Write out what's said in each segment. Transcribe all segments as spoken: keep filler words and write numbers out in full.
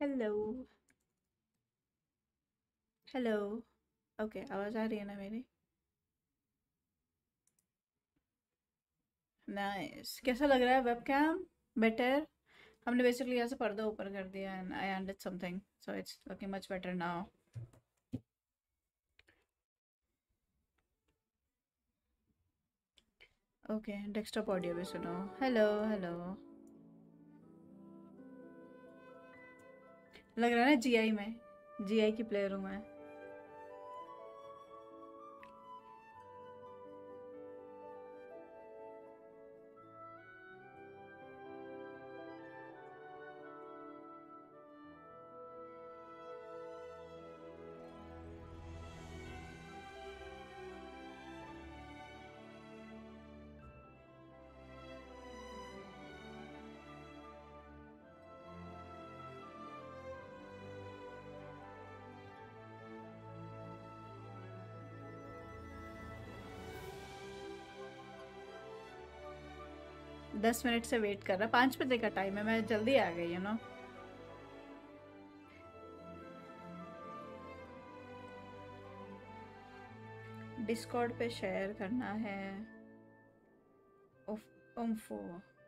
Hello hello. Okay, आवाज़ आ रही है ना मेरी? नाइस। कैसा लग रहा है वेबकैम? बेटर? हमने बेसिकली यहाँ से पर्दा ऊपर कर दिया and I ended something so it's looking much better now. Okay, desktop audio भी सुनो। Hello hello. लग रहा है ना जीआई में, जीआई की प्ले रूम है। दस मिनट से वेट कर रहा, पाँच बजे का टाइम है, मैं जल्दी आ गई यू नो। डिस्कॉर्ड पे शेयर करना है। उफ उम्फो।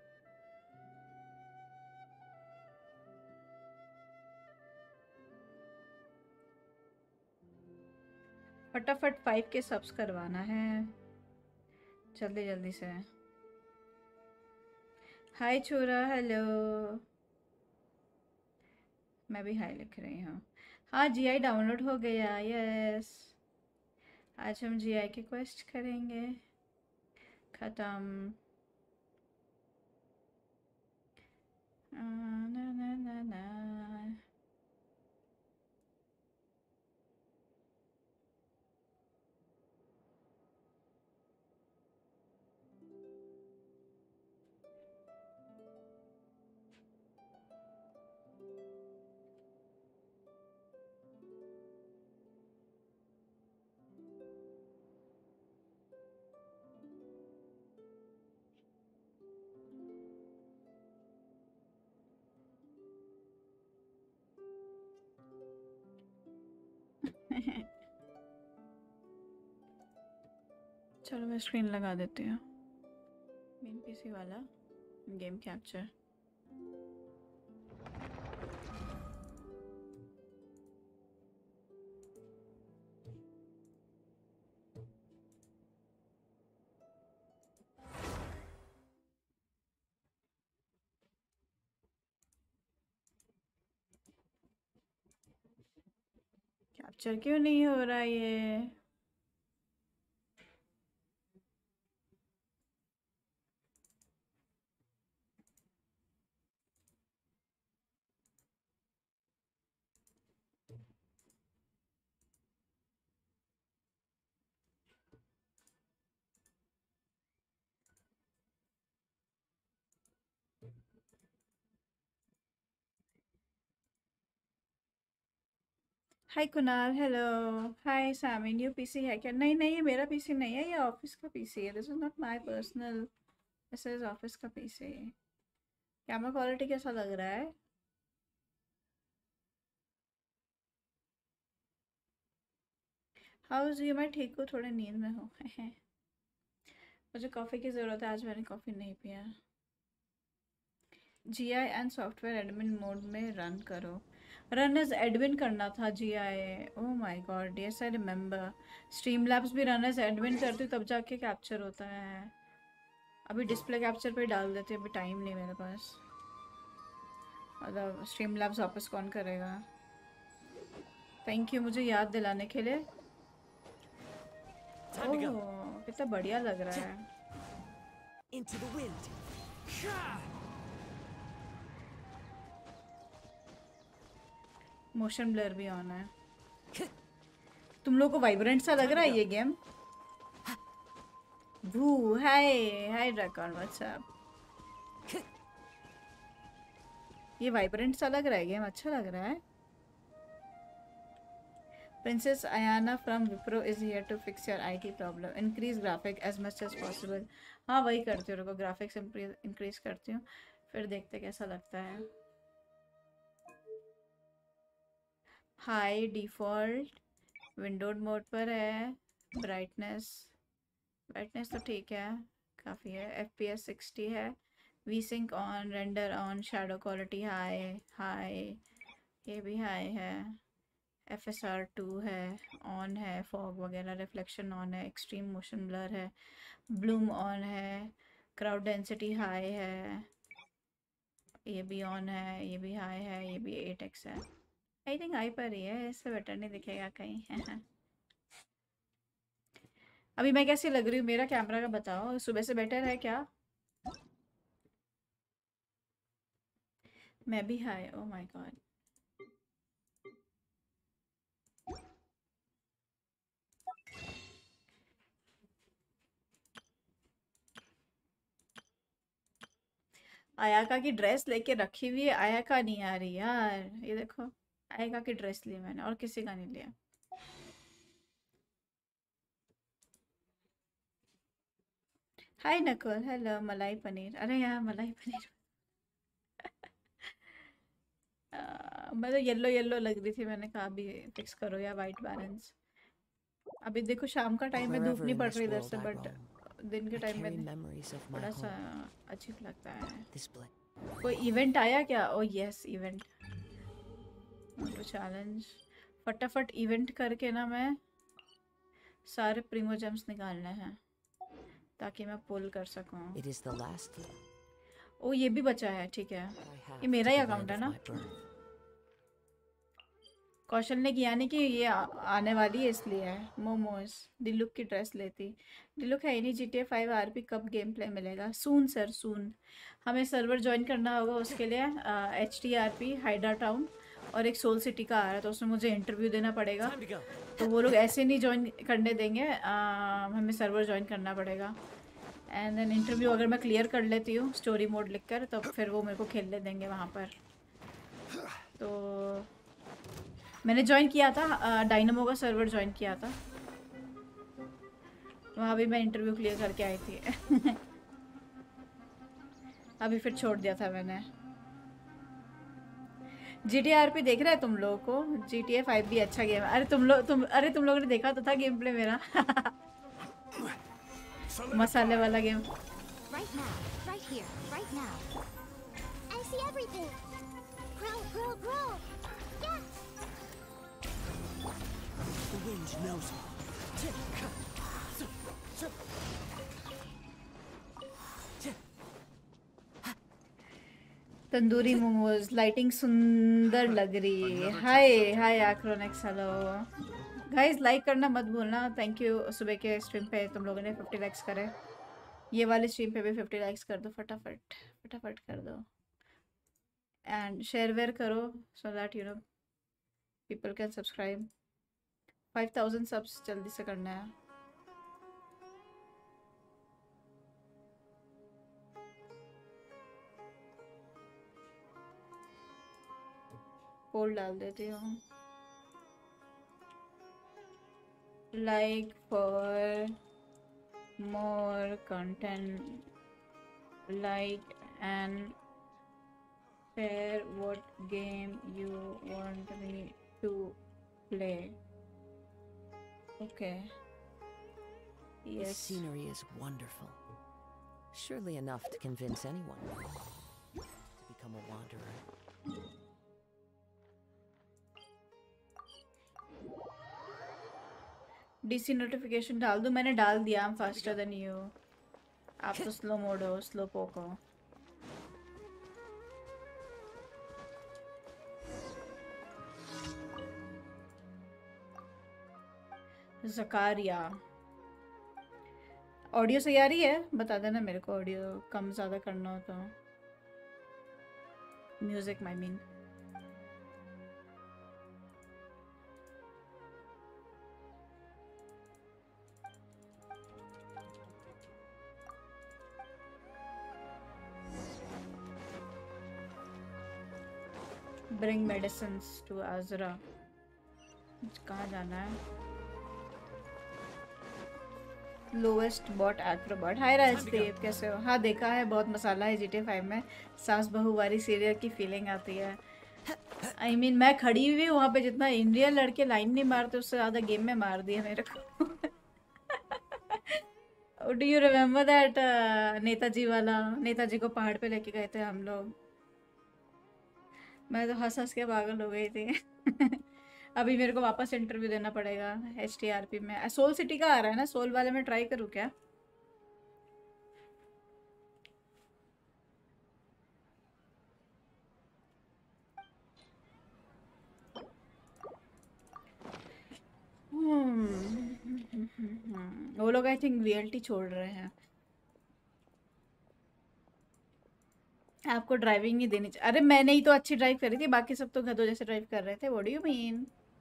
फटाफट फाइव के सब्स करवाना है जल्दी जल्दी से। हाय छोरा, हेलो। मैं भी हाय लिख रही हूँ। हाँ, जीआई डाउनलोड हो गया, यस। आज हम जीआई की क्वेस्ट करेंगे। खत्म। आ, ना ना ना ना। चलो मैं स्क्रीन लगा देती हूँ। मेन पीसी वाला गेम कैप्चर। कैप्चर क्यों नहीं हो रहा ये? Hi Kunal, hello. Hi Sammy, new PC है क्या? नहीं नहीं, ये मेरा पीसी नहीं है, ये ऑफिस का पीसी है। This is not my personal, this is office का पीसी। कैमरा क्वालिटी कैसा लग रहा है? How's you? मैं ठीक हूँ, थोड़े नींद में हूँ। मुझे कॉफ़ी की ज़रूरत है, आज मैंने कॉफ़ी नहीं पिया। G I and software admin mode में रन करो। रन एज एडमिन करना था G I. Oh my god, yes I remember. Stream labs भी रन एज एडमिन करती हूँ तब जाके कैप्चर होता है। अभी डिस्प्ले कैप्चर पे डाल देती हूँ, अभी टाइम नहीं मेरे पास। मतलब स्ट्रीम लैब्स वापस कौन करेगा? थैंक यू मुझे याद दिलाने के लिए। ओह, कितना बढ़िया लग रहा है। Into the wind. Motion blur भी ऑन है। तुम लोग को वाइब्रेंट सा लग रहा है ये गेम? भू, हाय हाय ड्रैकन, व्हाट्स अप? ये वाइब्रेंट सा लग रहा है गेम, अच्छा लग रहा है। Princess Ayana from Wipro is here to fix your I T problem. Increase graphic as much as possible. हाँ वही करती हूँ, रुको ग्राफिक्स इंक्रीज करती हूँ, फिर देखते कैसा लगता है। हाई डिफ़ॉल्ट विंडोड मोड पर है। ब्राइटनेस ब्राइटनेस तो ठीक है, काफ़ी है। एफ पी एस सिक्सटी है। V sync on, render on, shadow quality high high ये भी हाई है। एफ एस आर टू है, ऑन है। फॉग वगैरह रिफ्लेक्शन ऑन है। एक्सट्रीम मोशन ब्लर है। ब्लूम ऑन है। क्राउड डेंसिटी हाई है, ये भी ऑन है। ये भी हाई है। ये भी एट एक्स है। आई थिंक हाई पर ही है, इससे बेटर नहीं दिखेगा कहीं। अभी मैं कैसी लग रही हूँ मेरा कैमरा का बताओ, सुबह से बेटर है क्या? मैं भी hi, oh my god. Ayaka की ड्रेस लेके रखी हुई है, आयाका नहीं आ रही यार। ये देखो, आयाका की ड्रेस ली मैंने और किसी का नहीं लिया। Hi Nakul, hello. मलाई पनीर, अरे यार मलाई पनीर। आ, मैं तो येलो येलो लग रही थी, मैंने कहा अभी फिक्स करो या वाइट बैलेंस। अभी देखो शाम का टाइम में धूप Wherever नहीं in पड़ this रही इधर world से, I बट roam, दिन के I टाइम carry में memories of my थोड़ा सा home. अजीब लगता है। This place. कोई इवेंट आया क्या? Oh yes, event to challenge. फटाफट इवेंट करके ना मैं सारे प्रीमो जेम्स निकालने हैं ताकि मैं पुल कर सकूं। It is the last ओ ये भी बचा है, ठीक है। I have ये मेरा to ही the अकाउंट land है of ना? my birth. कौशल ने किया नहीं कि ये आ, आने वाली है इसलिए है। मोमोज दिलुक की ड्रेस लेती। दिलुक है ही नहीं। G T A five R P कब गेम प्ले मिलेगा? Soon sir, soon. हमें सर्वर ज्वाइन करना होगा, उसके लिए एच टी आर पी हाइडा टाउन और एक सोल सिटी का आ रहा है, तो उसमें मुझे इंटरव्यू देना पड़ेगा। Time to go. तो वो लोग ऐसे नहीं ज्वाइन करने देंगे, आ, हमें सर्वर ज्वाइन करना पड़ेगा। एंड देन इंटरव्यू अगर मैं क्लियर कर लेती हूँ स्टोरी मोड लिखकर, तो फिर वो मेरे को खेलने देंगे वहाँ पर। तो मैंने ज्वाइन किया था, डायनमो का सर्वर ज्वाइन किया था, वहाँ भी मैं इंटरव्यू क्लियर करके आई थी। अभी फिर छोड़ दिया था मैंने। जी टी आर पी देख रहे हैं तुम लोगों को? जी टी ए फाइव भी अच्छा गेम है। अरे तुम लोग तुम अरे तुम लोगों ने देखा तो था गेम प्ले मेरा। मसाले वाला game. Right now, right here, right now. I see everything. Grow, grow, grow. Yeah. The wind knows me. Tandoori momos, lighting सुंदर लग रही है। हाय हाय आक्रोनेक्स, हेलो गाइस। लाइक करना मत भूलना। थैंक यू, सुबह के स्ट्रीम पे तुम लोगों ने फिफ्टी लाइक्स करे। ये वाले स्ट्रीम पे भी फिफ्टी लाइक्स कर दो फटाफट, फटाफट कर दो। एंड शेयर वेयर करो so that you know people can subscribe. Five thousand subs जल्दी से करना है। पोल डाल देती हूँ। Like for more content, like and share what game you want me to play. Okay. This Yes. scenery is wonderful. Surely enough to convince anyone to become a wanderer. D C notification डाल दूँ? मैंने डाल दिया। I'm faster than you. आप तो slow mode हो, slow पोक हो। ज़कारिया, ऑडियो सही आ रही है? बता देना मेरे को, ऑडियो कम ज़्यादा करना हो तो। Music I mean. Bring medicines to आजरा। कहाँ जाना है? लोवेस्ट बॉट एक्रोबॉट। हाय राजदीप, कैसे हो? हाँ देखा है, बहुत मसाला है जी टी ए फाइव में। सास बहू वाली सीरियल की फीलिंग आती है। आई I मीन mean, मैं खड़ी हुई वहां पे, जितना इंडियन लड़के लाइन नहीं मारते उससे ज्यादा गेम में मार दिया मेरे को। Do you remember that Netaji वाला? नेताजी को पहाड़ पे लेके गए थे हम लोग। मैं तो हंस हंस के पागल हो गई थी। अभी मेरे को वापस इंटरव्यू देना पड़ेगा एच टी आर पी में। सोल सिटी का आ रहा है ना, सोल वाले में ट्राई करूँ क्या? वो लोग I think V L T छोड़ रहे हैं। आपको ड्राइविंग नहीं देनी चाहिए। अरे मैंने ही तो अच्छी ड्राइव करी थी, बाकी सब तो गधों जैसे ड्राइव कर रहे थे। What do you mean?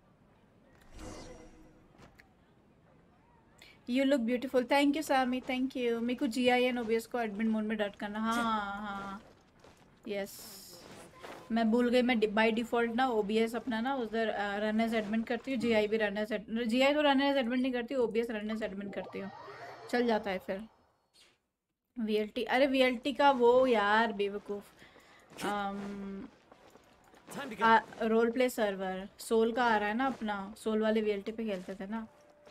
You look beautiful. Thank you सामी, थैंक यू। मेरे को जी आई एन ओबीएस को एडमिन मोड में डट करना। हाँ हाँ यस, मैं भूल गई। मैं बाय डिफ़ॉल्ट ना ओबीएस अपना ना उधर रन एज एडमिन करती हूँ। जीआई भी रन एज एडमिन, जीआई तो रन एज एडमिन नहीं करती, ओबीएस रन एज एडमिन करती हूँ, चल जाता है फिर। वीएलटी, अरे वीएलटी का वो यार बेवकूफ़, रोल प्ले सर्वर सोल का आ रहा है ना अपना, सोल वाले वीएलटी पे खेलते थे ना।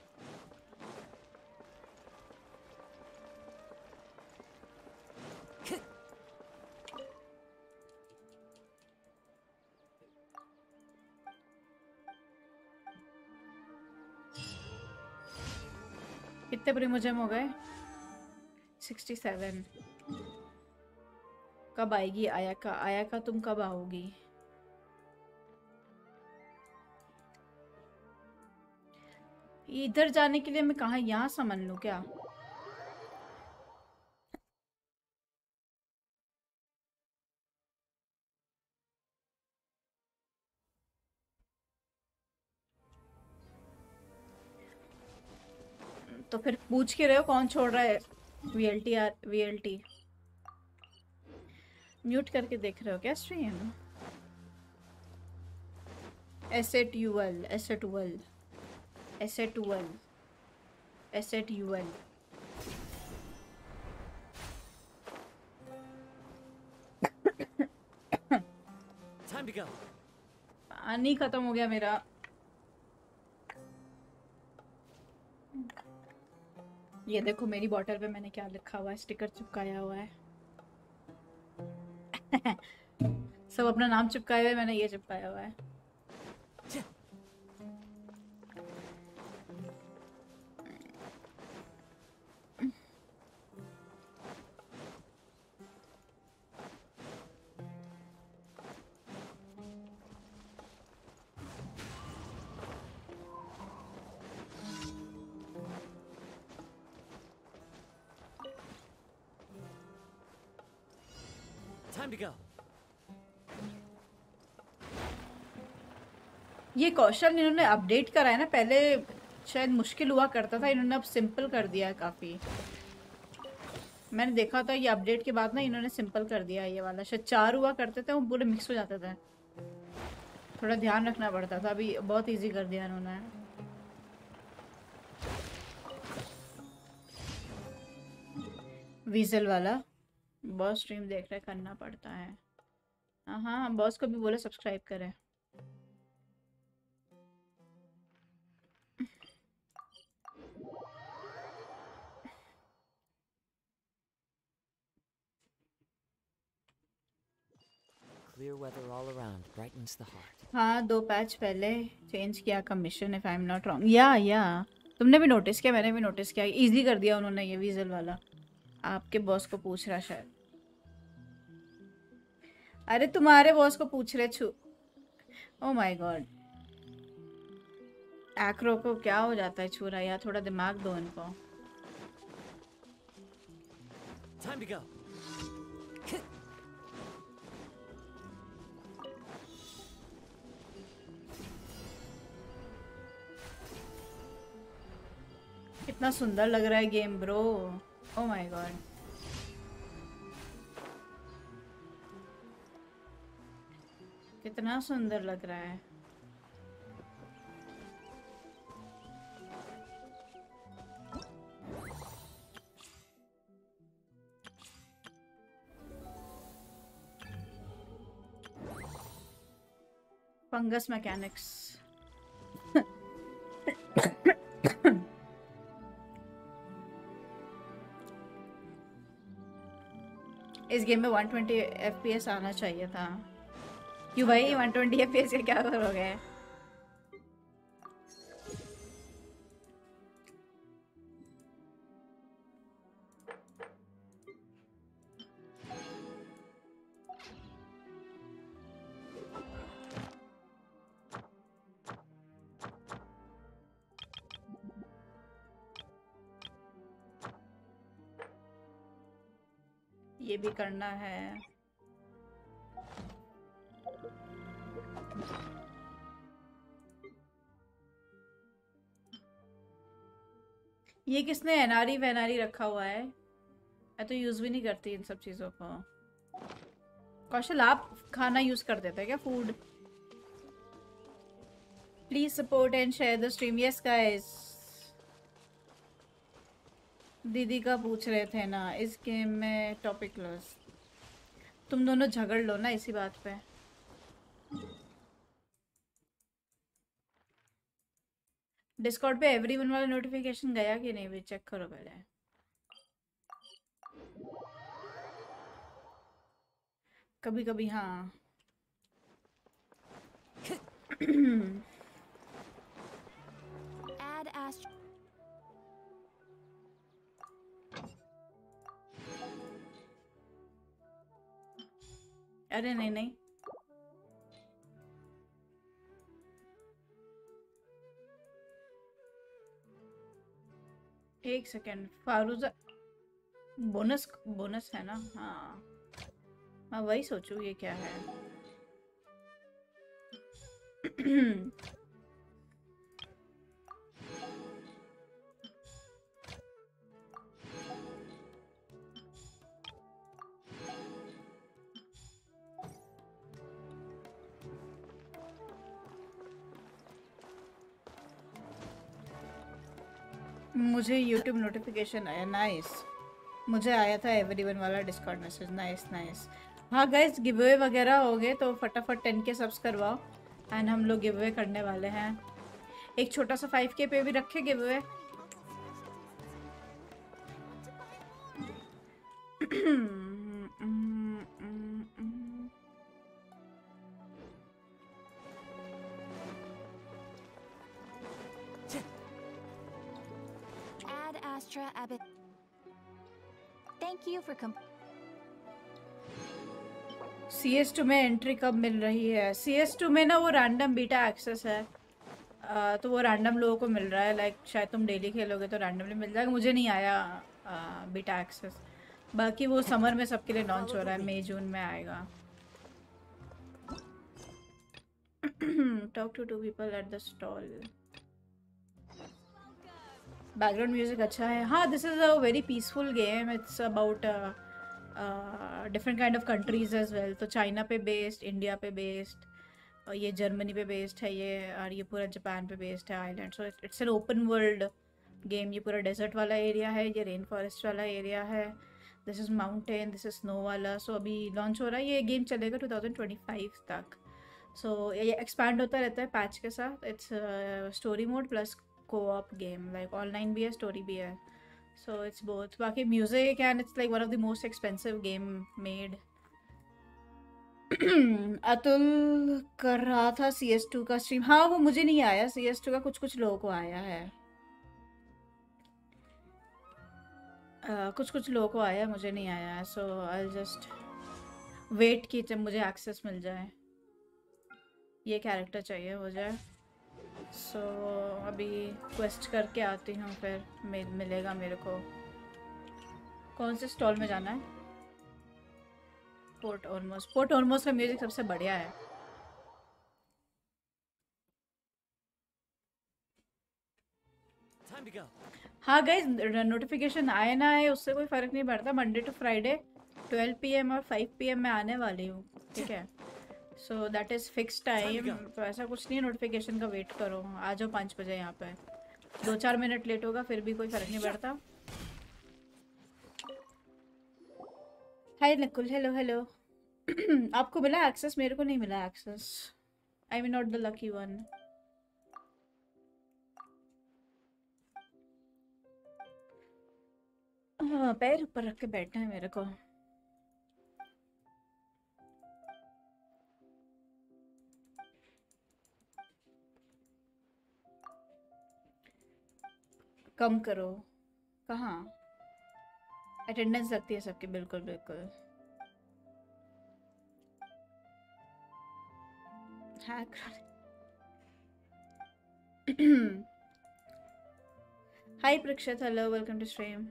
कितने प्रीमोजेम हो गए? Sixty seven. कब आएगी आया का? आया का तुम कब आओगी? इधर जाने के लिए मैं कहाँ, यहाँ समझ लूँ क्या? तो फिर पूछ के रहे हो कौन छोड़ रहा है वीएलटी? आर वीएलटी म्यूट करके देख रहे हो क्या स्ट्रीम? एसेट यूएल, एसेट यूएल, एसेट यूएल, एसेट यूएल। Time to go. पानी खत्म हो गया मेरा। ये देखो मेरी बॉटल पे मैंने क्या लिखा हुआ है, स्टिकर चिपकाया हुआ है। सब अपना नाम चिपकाए हुए, मैंने ये चिपकाया हुआ है। Time to go. ये कौशल इन्होंने अपडेट करा है ना, पहले शायद मुश्किल हुआ करता था, इन्होंने अब सिंपल कर दिया है काफ़ी। मैंने देखा था ये अपडेट के बाद ना इन्होंने सिंपल कर दिया है। ये वाला शायद चार हुआ करते थे, वो पूरे मिक्स हो जाते थे, थोड़ा ध्यान रखना पड़ता था। अभी बहुत इजी कर दिया इन्होंने। वीजल वाला बॉस स्ट्रीम देख रहे, करना पड़ता है। हाँ हाँ, बॉस को भी बोले सब्सक्राइब करें। Clear weather all around brightens the heart. हाँ, दो पैच पहले चेंज किया commission, if I am not wrong. या या तुमने भी नोटिस किया, मैंने भी नोटिस किया, इजी कर दिया उन्होंने ये वीजल वाला। आपके बॉस को पूछ रहा शायद। अरे तुम्हारे बॉस को पूछ रहे छू। ओ माय गॉड, एक्रो को क्या हो जाता है छू रहा? यार थोड़ा दिमाग दो इनको। Time to go. कितना सुंदर लग रहा है game bro. Oh my god, कितना सुंदर लग रहा है। Fungus mechanics. इस गेम में one twenty F P S आना चाहिए था। क्यों भाई one twenty F P S का क्या करोगे? ये भी करना है। ये किसने एनआरई वैनारी रखा हुआ है? मैं तो यूज भी नहीं करती इन सब चीजों को। कौशल आप खाना यूज कर देते हैं क्या? Food. Please support and share the stream. Yes guys. दीदी का पूछ रहे थे ना इस गेम में टॉपिक क्लोज। तुम दोनों झगड़ लो ना इसी बात पे। डिस्कॉर्ड पे एवरीवन वाला नोटिफिकेशन गया कि नहीं भी चेक करो पहले। कभी कभी हाँ। Add Astro. अरे नहीं नहीं एक सेकेंड। फारूजा बोनस बोनस है ना? हाँ मैं वही सोचूं ये क्या है। मुझे YouTube नोटिफिकेशन आया। नाइस। मुझे आया था एवरीवन वाला डिस्कॉर्ड मैसेज। Nice nice. हाँ गाइस गिव अवे वगैरह हो गए तो फटाफट टेन के सब्स करवाओ एंड हम लोग गिव अवे करने वाले हैं। एक छोटा सा फाइव के पे भी रखे giveaway. Add Astra Abbott. Thank you for com. C S two में एंट्री कब मिल रही है? सी एस टू में ना वो रैंडम बीटा एक्सेस है। आ, तो वो रैंडम लोगों को मिल रहा है। लाइक शायद तुम डेली खेलोगे तो रैंडमली मिल जाएगा। मुझे नहीं आया आ, बीटा एक्सेस। बाकी वो समर में सबके लिए लॉन्च हो रहा है। मई जून में आएगा। Talk to two people at the stall. Background music अच्छा है। हाँ this is a very peaceful game. It's about different kind of countries as well. तो चाइना पे बेस्ड, इंडिया पे बेस्ड, और ये जर्मनी पे बेस्ड है ये, और ये पूरा जापान पे बेस्ड है island. So it's an open world game. ये पूरा डेजर्ट वाला एरिया है, ये रेन फॉरेस्ट वाला एरिया है। This is mountain, this is snow वाला। सो so, अभी लॉन्च हो रहा है। ये गेम चलेगा टू थाउजेंड ट्वेंटी फाइव तक। सो so, ये एक्सपैंड होता रहता है पैच के साथ। It's story mode plus co-op game, like online भी है, story भी है, so it's both. बाकी music and it's like one of the most expensive game made. Atul कर रहा था सी एस टू का स्ट्रीम। हाँ वो मुझे नहीं आया सी एस टू का, कुछ कुछ लोगों को आया है। uh, कुछ कुछ लोगों को आया, मुझे नहीं आया। सो आई जस्ट वेट की जब मुझे एक्सेस मिल जाए। ये कैरेक्टर चाहिए हो जाए। सो so, अभी क्वेस्ट करके आती हूँ, फिर मिल मिलेगा मेरे को। कौन से स्टॉल में जाना है? Port almost. पोर्ट ऑलमोस्ट का म्यूजिक सबसे बढ़िया है। हाँ गाइज नोटिफिकेशन आए ना आए उससे कोई फ़र्क नहीं पड़ता। Monday to Friday twelve P M और फाइव पी एम में आने वाली हूँ, ठीक है? So that is fix time. तो ऐसा कुछ नहीं है नोटिफिकेशन का वेट करो। आ जाओ पाँच बजे यहाँ पे। दो चार मिनट लेट होगा फिर भी कोई फ़र्क नहीं पड़ता। Hi Nakul, hello hello. आपको मिला एक्सेस? मेरे को नहीं मिला access. I mean, not the lucky one. हाँ, पैर ऊपर रख के बैठना है मेरे को. कम करो. कहाँ? अटेंडेंस लगती है सबकी. बिल्कुल बिल्कुल. Hack. Hi Prakshit, hello, welcome to stream.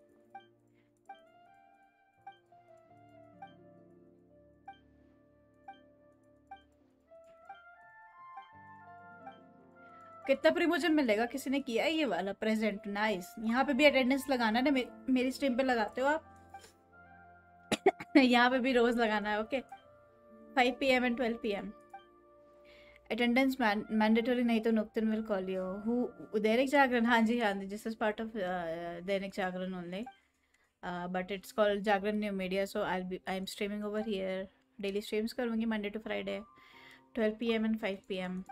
कितना प्रमोशन मिलेगा? किसी ने किया है ये वाला प्रेजेंट? नाइस. यहाँ पे भी अटेंडेंस लगाना है ना. मे, मेरी स्ट्रीम पे लगाते हो आप? यहाँ पे भी रोज लगाना है. Okay. Five P M and twelve P M. Attendance mandatory नहीं तो नुक्तन will call you. Who Dainik Jagran? हाँ जी हाँ जी. This is part of Dainik Jagran only, but it's called Jagran new media. So I be I am streaming over here. Daily streams करूँगी Monday to Friday, twelve P M and five P M.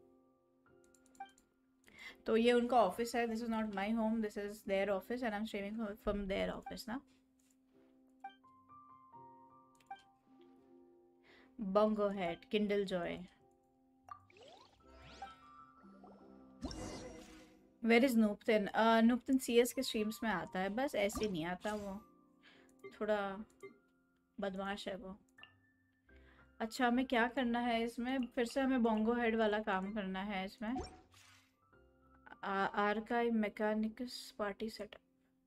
तो ये उनका office है. This is not my home, this is there office and I am streaming from there office ना. Bongo Head, Kindle Joy. Where is Nooptin? Uh, Nooptin C S के streams में आता है, बस ऐसे नहीं आता वो. थोड़ा बदमाश है वो. अच्छा, हमें क्या करना है इसमें? फिर से हमें बोंगो हेड वाला काम करना है इसमें. Archive mechanics party setup.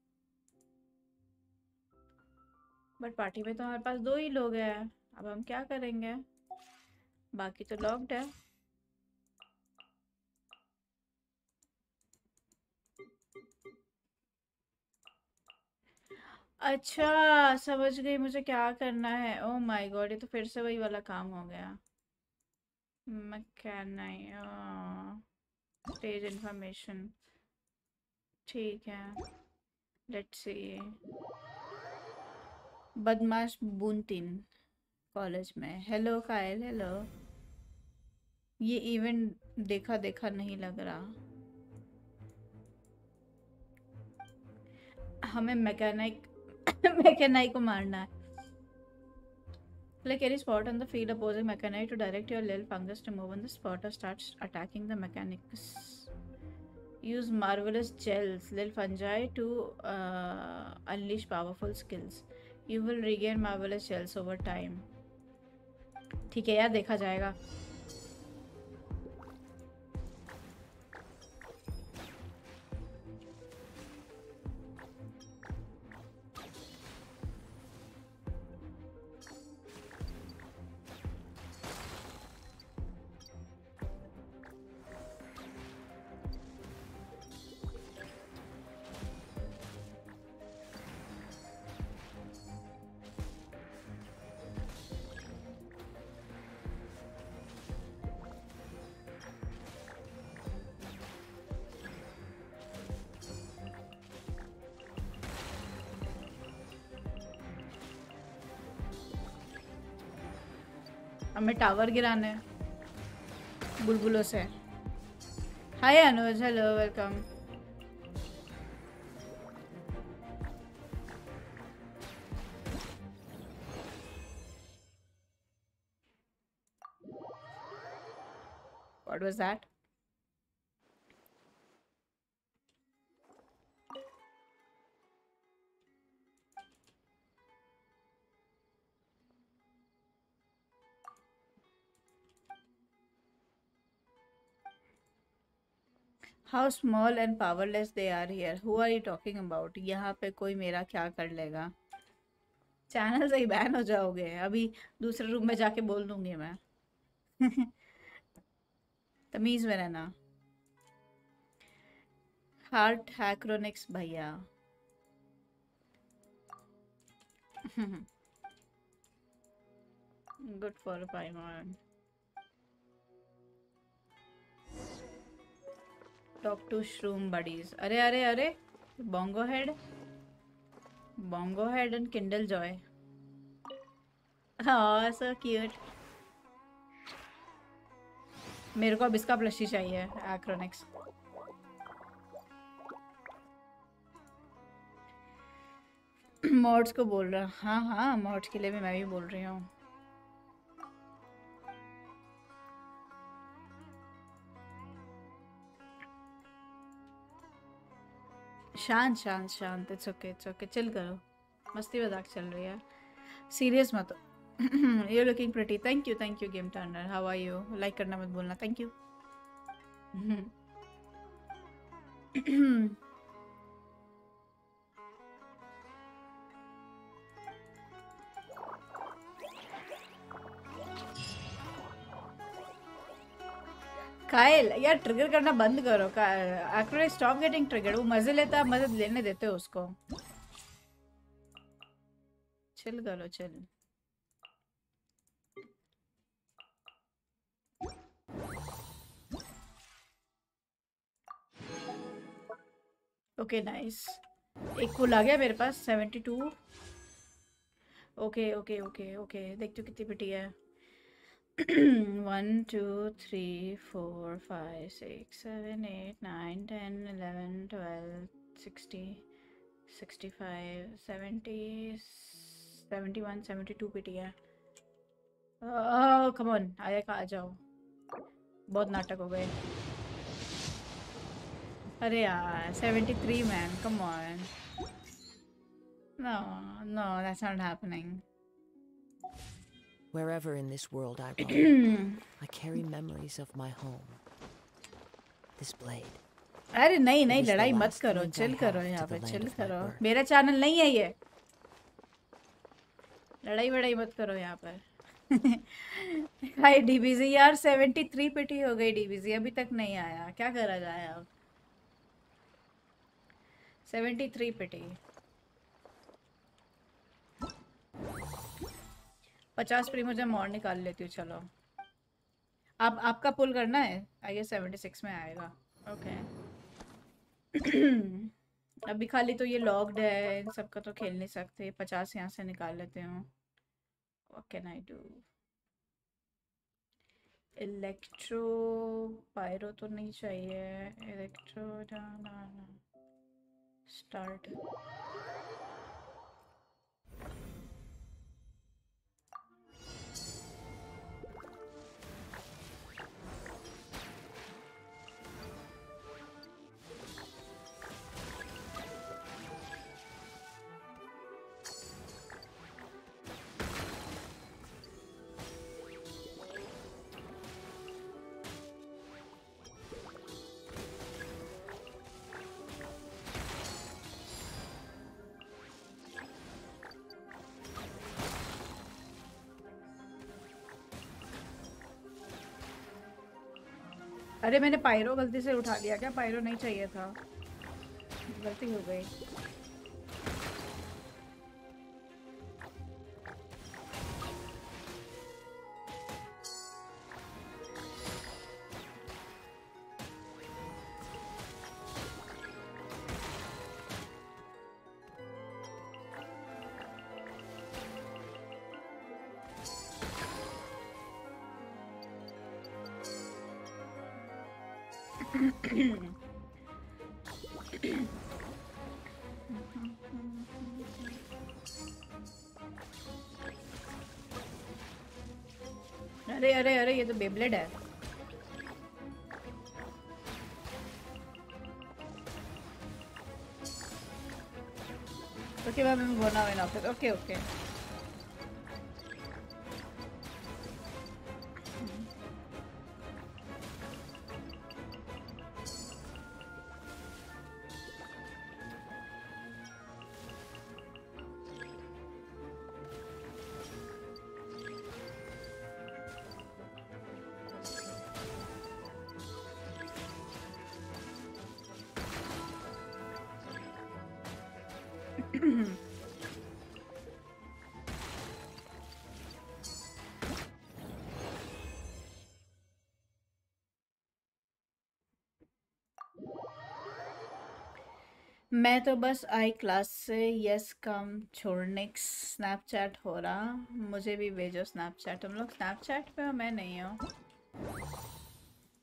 But party में तो हमारे पास दो ही लोग हैं. अब हम क्या करेंगे? बाकी तो लॉक्ड है. अच्छा समझ गई मुझे क्या करना है. ओ माय गॉड, ये तो फिर से वही वाला काम हो गया. Mechanic stage information. ठीक है, लेट्स सी. बदमाश बूंटिन कॉलेज में. हेलो कायल, हेलो. ये इवेंट देखा देखा नहीं लग रहा. हमें मैकेनिक मैकेनाइक को मारना है. Click any spot on the field opposing mechanic to direct your lil fungus to move on the spot or start attacking the mechanics. Use marvelous gels, lil fungi, to uh, unleash powerful skills. You will regain marvelous gels over time. ठीक है यार, देखा जाएगा. हमें tower गिराने हैं बुलबुलों से. Hi Anuj, hello, welcome. What was that? How small and powerless they are here. Who are you talking about? यहाँ पे कोई मेरा क्या कर लेगा? चैनल से ही बैन हो जाओगे. अभी दूसरे रूम में जाके बोल दूंगी मैं. तमीज में रहना. हार्ट हैक्रोनिक्स भैया. Good for Paimon. Talk to shroom buddies. अरे अरे अरे, Bongo Head, Bongo Head and Kindle Joy. हाँ, सो क्यूट. मेरे को अब इसका प्लशी चाहिए, एक्रोनिक्स। मॉड्स को बोल रहा, हाँ हाँ मॉड्स के लिए भी मैं भी बोल रही हूँ। शांत शांत शांत, it's okay it's okay, chill करो, मस्ती मजाक चल रही है, सीरियस मत हो। You looking pretty, thank you thank you game turner, how are you, like करना मत भूलना, थैंक यू। कायल यार ट्रिगर करना बंद करो, एक्रोनिक स्टॉप गेटिंग ट्रिगर्ड, वो मजे लेता है, मजे लेने देते हो उसको, चिल करो चिल। ओके नाइस, एक फुल आ गया मेरे पास, seventy two. Okay okay okay okay, देखती हूँ कितनी पिटी है। One two three four five six seven eight nine ten eleven twelve sixty sixty five seventy seventy one seventy two pity है। कम ऑन, आया आ जाओ, बहुत नाटक हो गए। अरे यार seventy three man, come on, no no that's not happening. Wherever in this world I roam, I carry memories of my home. This blade. अरे नहीं नहीं, लड़ाई मत करो, चिल करो यहाँ पे, चिल करो, मेरा चैनल नहीं है ये, लड़ाई वड़ाई मत करो यहाँ पर। हाय डीबीजी यार, सेवेंटी थ्री पिटी हो गई डीबीजी, अभी तक नहीं आया, क्या करा जाए अब। सेवेंटी थ्री पिटी, पचास प्री मुझे मोर निकाल लेती हूँ, चलो। आप आपका पुल करना है, आई गेस सेवेंटी सिक्स में आएगा, ओके। अभी खाली तो ये लॉक्ड है, इन सबका तो खेल नहीं सकते, पचास यहाँ से निकाल लेते हूँ। What can I do, electro pyro तो नहीं चाहिए, इलेक्ट्रो स्टार्ट। अरे मैंने पायरो गलती से उठा लिया क्या, पायरो नहीं चाहिए था, गलती हो गई। अरे अरे अरे, ये तो बेब्लेड है। ओके मैं बोना में ना फिर, ओके ओके। मैं तो बस आई क्लास से यस कम छोड़ने स्नैपचैट हो रहा, मुझे भी भेजो स्नैपचैट, हम लोग स्नैपचैट पे हो, मैं नहीं हूँ।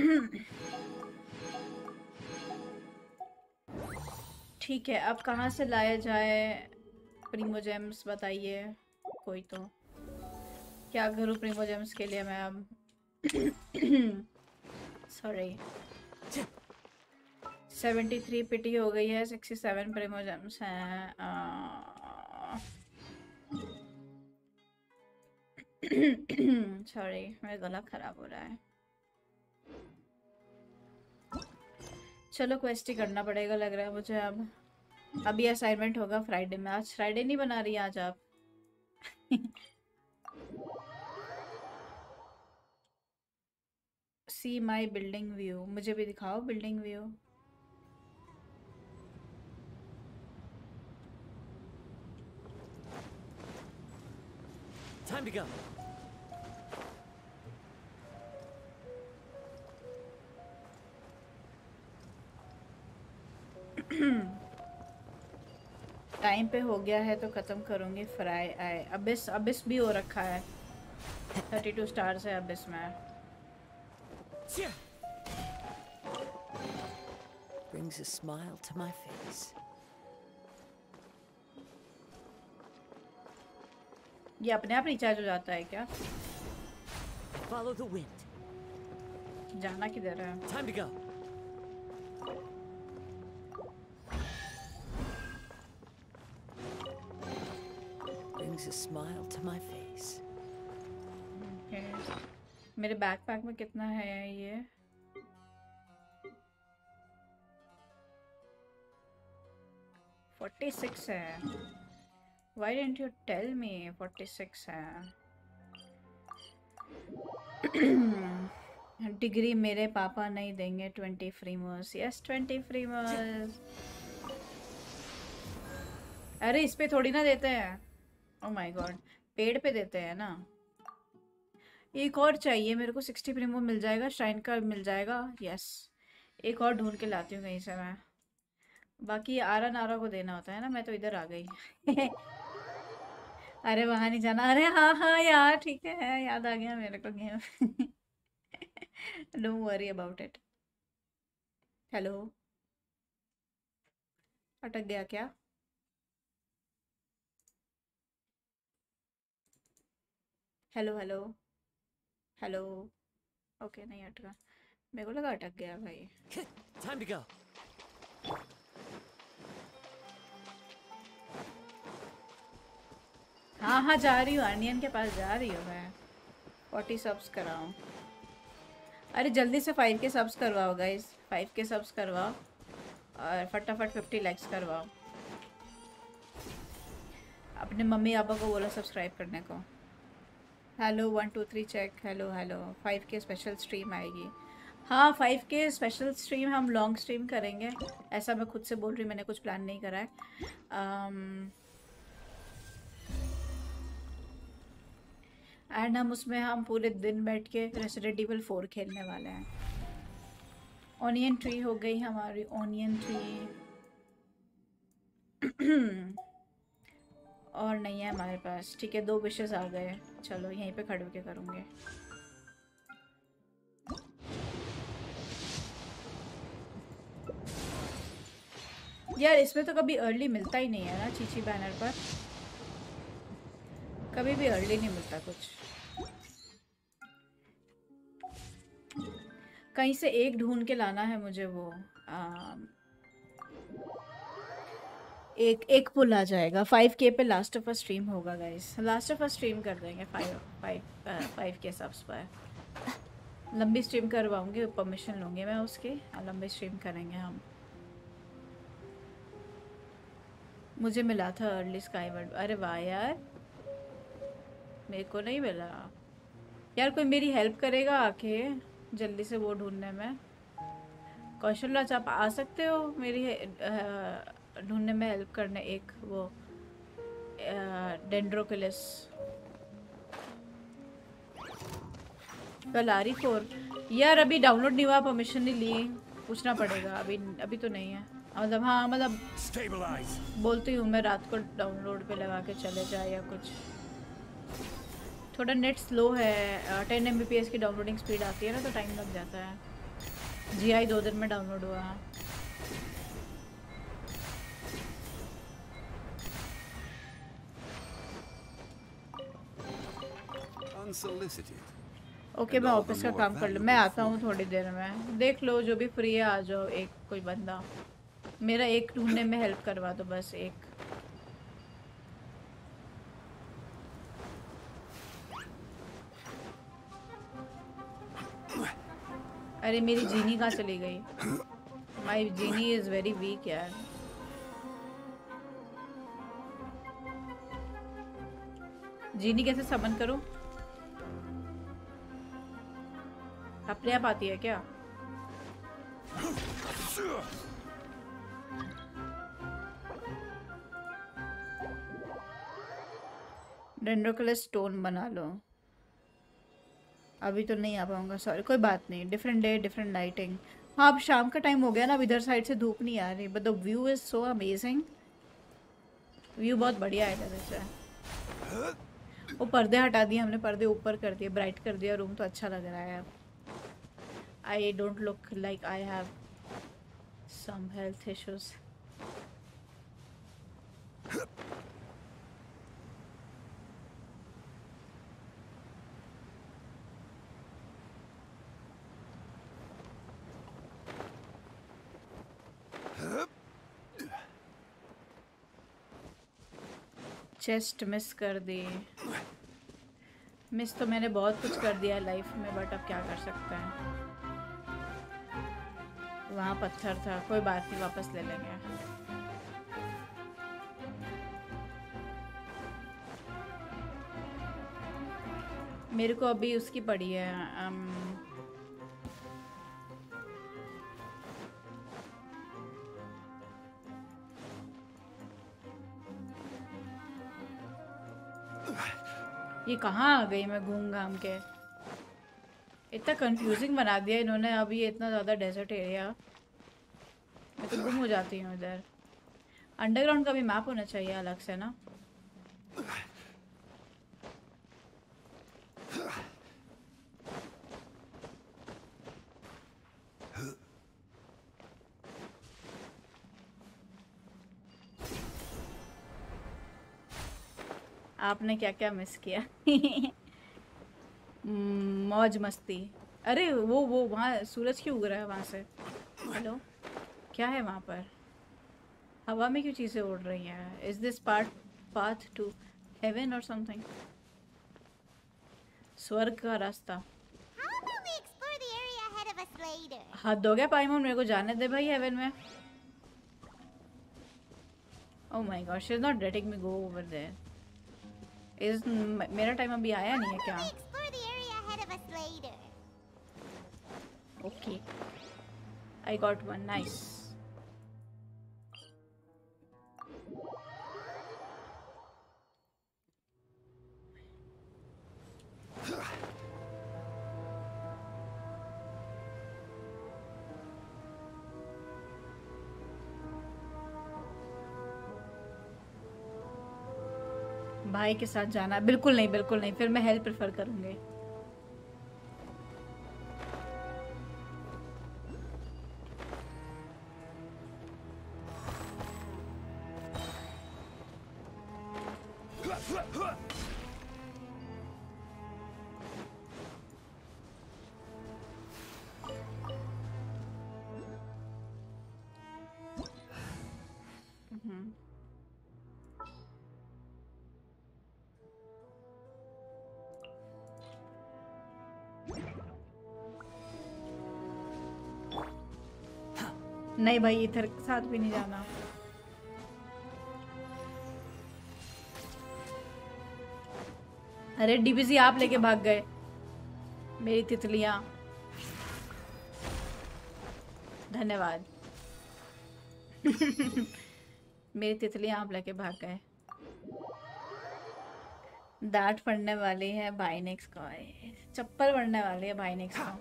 ठीक है, अब कहाँ से लाया जाए प्रीमोजेम्स बताइए कोई तो। क्या करूँ प्रीमोजेम्स के लिए मैं अब? सॉरी, सेवेंटी थ्री पिटी हो गई है, सिक्सटी सेवन प्रीमोजेम्स हैं। सॉरी, मेरा गला खराब हो रहा है। चलो क्वेस्ट ही करना पड़ेगा लग रहा है मुझे अब। अभी असाइनमेंट होगा फ्राइडे में। आज फ्राइडे नहीं बना रही आज आप? सी माई बिल्डिंग व्यू, मुझे भी दिखाओ building view. Time to go. Time पे हो गया है तो खत्म करूंगी। फ्राई आए अबिस, अबिस भी हो रखा है। थर्टी टू स्टार्स है अबिस में। Brings a smile to my face. ये अपने आप रिचार्ज हो जाता है क्या? Follow the wind. जाना किधर है? Time to go. Brings a smile to my face. Okay. मेरे बैकपैक में कितना है ये? फोर्टी सिक्स है। Why didn't you tell me? Forty six है। डिग्री मेरे पापा नहीं देंगे। ट्वेंटी फ्रीमर्स। यस, ट्वेंटी फ्रीमर्स। अरे इस पे थोड़ी ना देते हैं। ओह माय गॉड, पेड़ पे देते हैं ना। एक और चाहिए मेरे को। सिक्सटी प्रीमो मिल जाएगा, श्राइन का मिल जाएगा। यस, एक और ढूंढ के लाती हूँ कहीं से मैं। बाकी आरा नारा को देना होता है ना। मैं तो इधर आ गई। अरे वहां नहीं जाना। अरे हाँ हाँ यार, ठीक है, याद आ गया मेरे को game. Don't worry about it. Hello, अटक गया क्या? Hello hello hello. ओके, नहीं अटका। मेरे को लगा अटक गया भाई। Time to go. हाँ हाँ, जा रही हूँ, अनियन के पास जा रही हूँ मैं। फोर्टी सब्स कराऊँ? अरे जल्दी से फाइव के सब्स करवाओ गाइस। फाइव के सब्स करवाओ और फटाफट फिफ्टी लाइक्स करवाओ। अपने मम्मी पापा को बोलो सब्सक्राइब करने को। Hello one two three check. Hello hello. Five के स्पेशल स्ट्रीम आएगी। हाँ, फाइव के स्पेशल स्ट्रीम हम लॉन्ग स्ट्रीम करेंगे। ऐसा मैं खुद से बोल रही हूँ, मैंने कुछ प्लान नहीं करा है। एंड um, हम उसमें हम पूरे दिन बैठ के रेसिडेंट इविल फोर खेलने वाले हैं। ऑनियन ट्री हो गई हमारी। ऑनियन ट्री और नहीं है हमारे पास। ठीक है, दो विशेस आ गए। चलो यहीं पे खड़े होके करूँगे। यार इसमें तो कभी अर्ली मिलता ही नहीं है ना। चीची बैनर पर कभी भी अर्ली नहीं मिलता कुछ। कहीं से एक ढूंढ के लाना है मुझे। वो आ, एक एक पुल आ जाएगा। फाइव के पे लास्ट ऑफ अ स्ट्रीम होगा guys. Last of a stream कर देंगे फाइव फाइव फाइव के सब्स पर। लंबी स्ट्रीम करवाऊंगी, परमिशन लूँगी मैं उसकी। लंबी स्ट्रीम करेंगे हम। मुझे मिला था अर्ली स्काईवर्ड। अरे वाह यार, मेरे को नहीं मिला यार। कोई मेरी हेल्प करेगा आके जल्दी से वो ढूंढने में? कौशल राज, आप आ सकते हो मेरी ढूंढने में हेल्प करने? एक वो डेंड्रोकिलिस कलारी फोर। यार अभी डाउनलोड नहीं हुआ, परमिशन नहीं ली, पूछना पड़ेगा। अभी अभी तो नहीं है। मतलब हाँ, मतलब बोलती हूँ मैं रात को डाउनलोड पे लगा के चले जाए या कुछ। थोड़ा नेट स्लो है। Ten M B P S की डाउनलोडिंग स्पीड आती है ना, तो टाइम लग जाता है। जी आई दो दिन में डाउनलोड हुआ। Unsolicited. ओके And मैं all the ऑफिस का more काम कर लूँ, मैं valuable आता for हूँ थोड़ी देर में। देख लो जो भी फ्री है आ जाओ, एक कोई बंदा मेरा एक ढूंढने में हेल्प करवा दो बस एक। अरे मेरी जीनी कहाँ चली गई? My genie is very weak यार। जीनी कैसे समन करूं? अपने आप आती है क्या? डेंड्रोकलस स्टोन बना लो। अभी तो नहीं आ पाऊंगा, सॉरी। कोई बात नहीं, डिफरेंट डे डिफरेंट लाइटिंग। हाँ अब शाम का टाइम हो गया ना, अब इधर साइड से धूप नहीं आ रही, but the view is so amazing. View बहुत बढ़िया है इधर से। वो पर्दे हटा दिए हमने, पर्दे ऊपर कर दिए, ब्राइट कर दिया रूम, तो अच्छा लग रहा है अब। I don't look like I have some health issues. Chest miss कर दी। मिस तो मैंने बहुत कुछ कर दिया लाइफ में, बट अब क्या कर सकते हैं। वहाँ पत्थर था, कोई बात नहीं, वापस ले लेंगे। मेरे को अभी उसकी पड़ी है um, ये कहाँ आ गई मैं घूम घाम के? इतना कंफ्यूजिंग बना दिया इन्होंने। अभी ये इतना ज़्यादा डेजर्ट एरिया, मैं तो गुम हो जाती हूँ इधर। अंडरग्राउंड का भी मैप होना चाहिए अलग से ना। आपने क्या क्या मिस किया? मौज मस्ती। अरे वो वो वहाँ सूरज क्यों उग रहा है वहाँ से? हेलो, क्या है वहाँ पर? हवा में क्यों चीज़ें उड़ रही हैं? Is this part path to heaven और समथिंग? स्वर्ग का रास्ता। How about we explore the area ahead of us later? हद हो गया पाइमोन, मेरे को जाने दे भाई हेवन में। Oh my god, she is not letting me go over there. Is मेरा टाइम अभी आया नहीं है How क्या? about we explore the area ahead of us later? Okay, I got one, nice. भाई के साथ जाना? बिल्कुल नहीं, बिल्कुल नहीं, फिर मैं हेल्प प्रेफर करूंगी। नहीं भाई, इधर के साथ भी नहीं जाना। अरे डीबीसी आप लेके भाग गए मेरी तितलियां। धन्यवाद। मेरी तितलियां आप लेके भाग गए। डांट पड़ने वाली है भाईनेक्स को, चप्पल पड़ने वाली है भाईनेक्स को।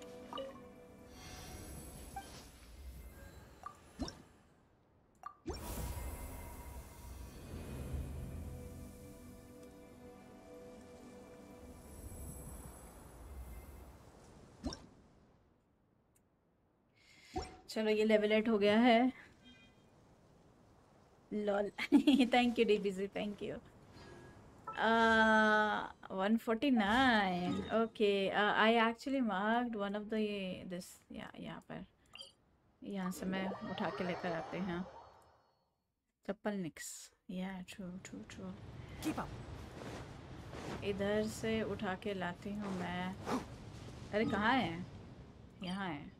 चलो ये लेवल एट हो गया है। Lol thank you DBC, thank you. One forty nine, okay. I actually marked one of the this, या यहाँ पर, यहाँ से मैं उठा के लेकर आते हैं चप्पल निक्स। या ट्रू ट्रू ट्रू, इधर से उठा के लाती हूँ मैं। अरे कहाँ है? यहाँ है।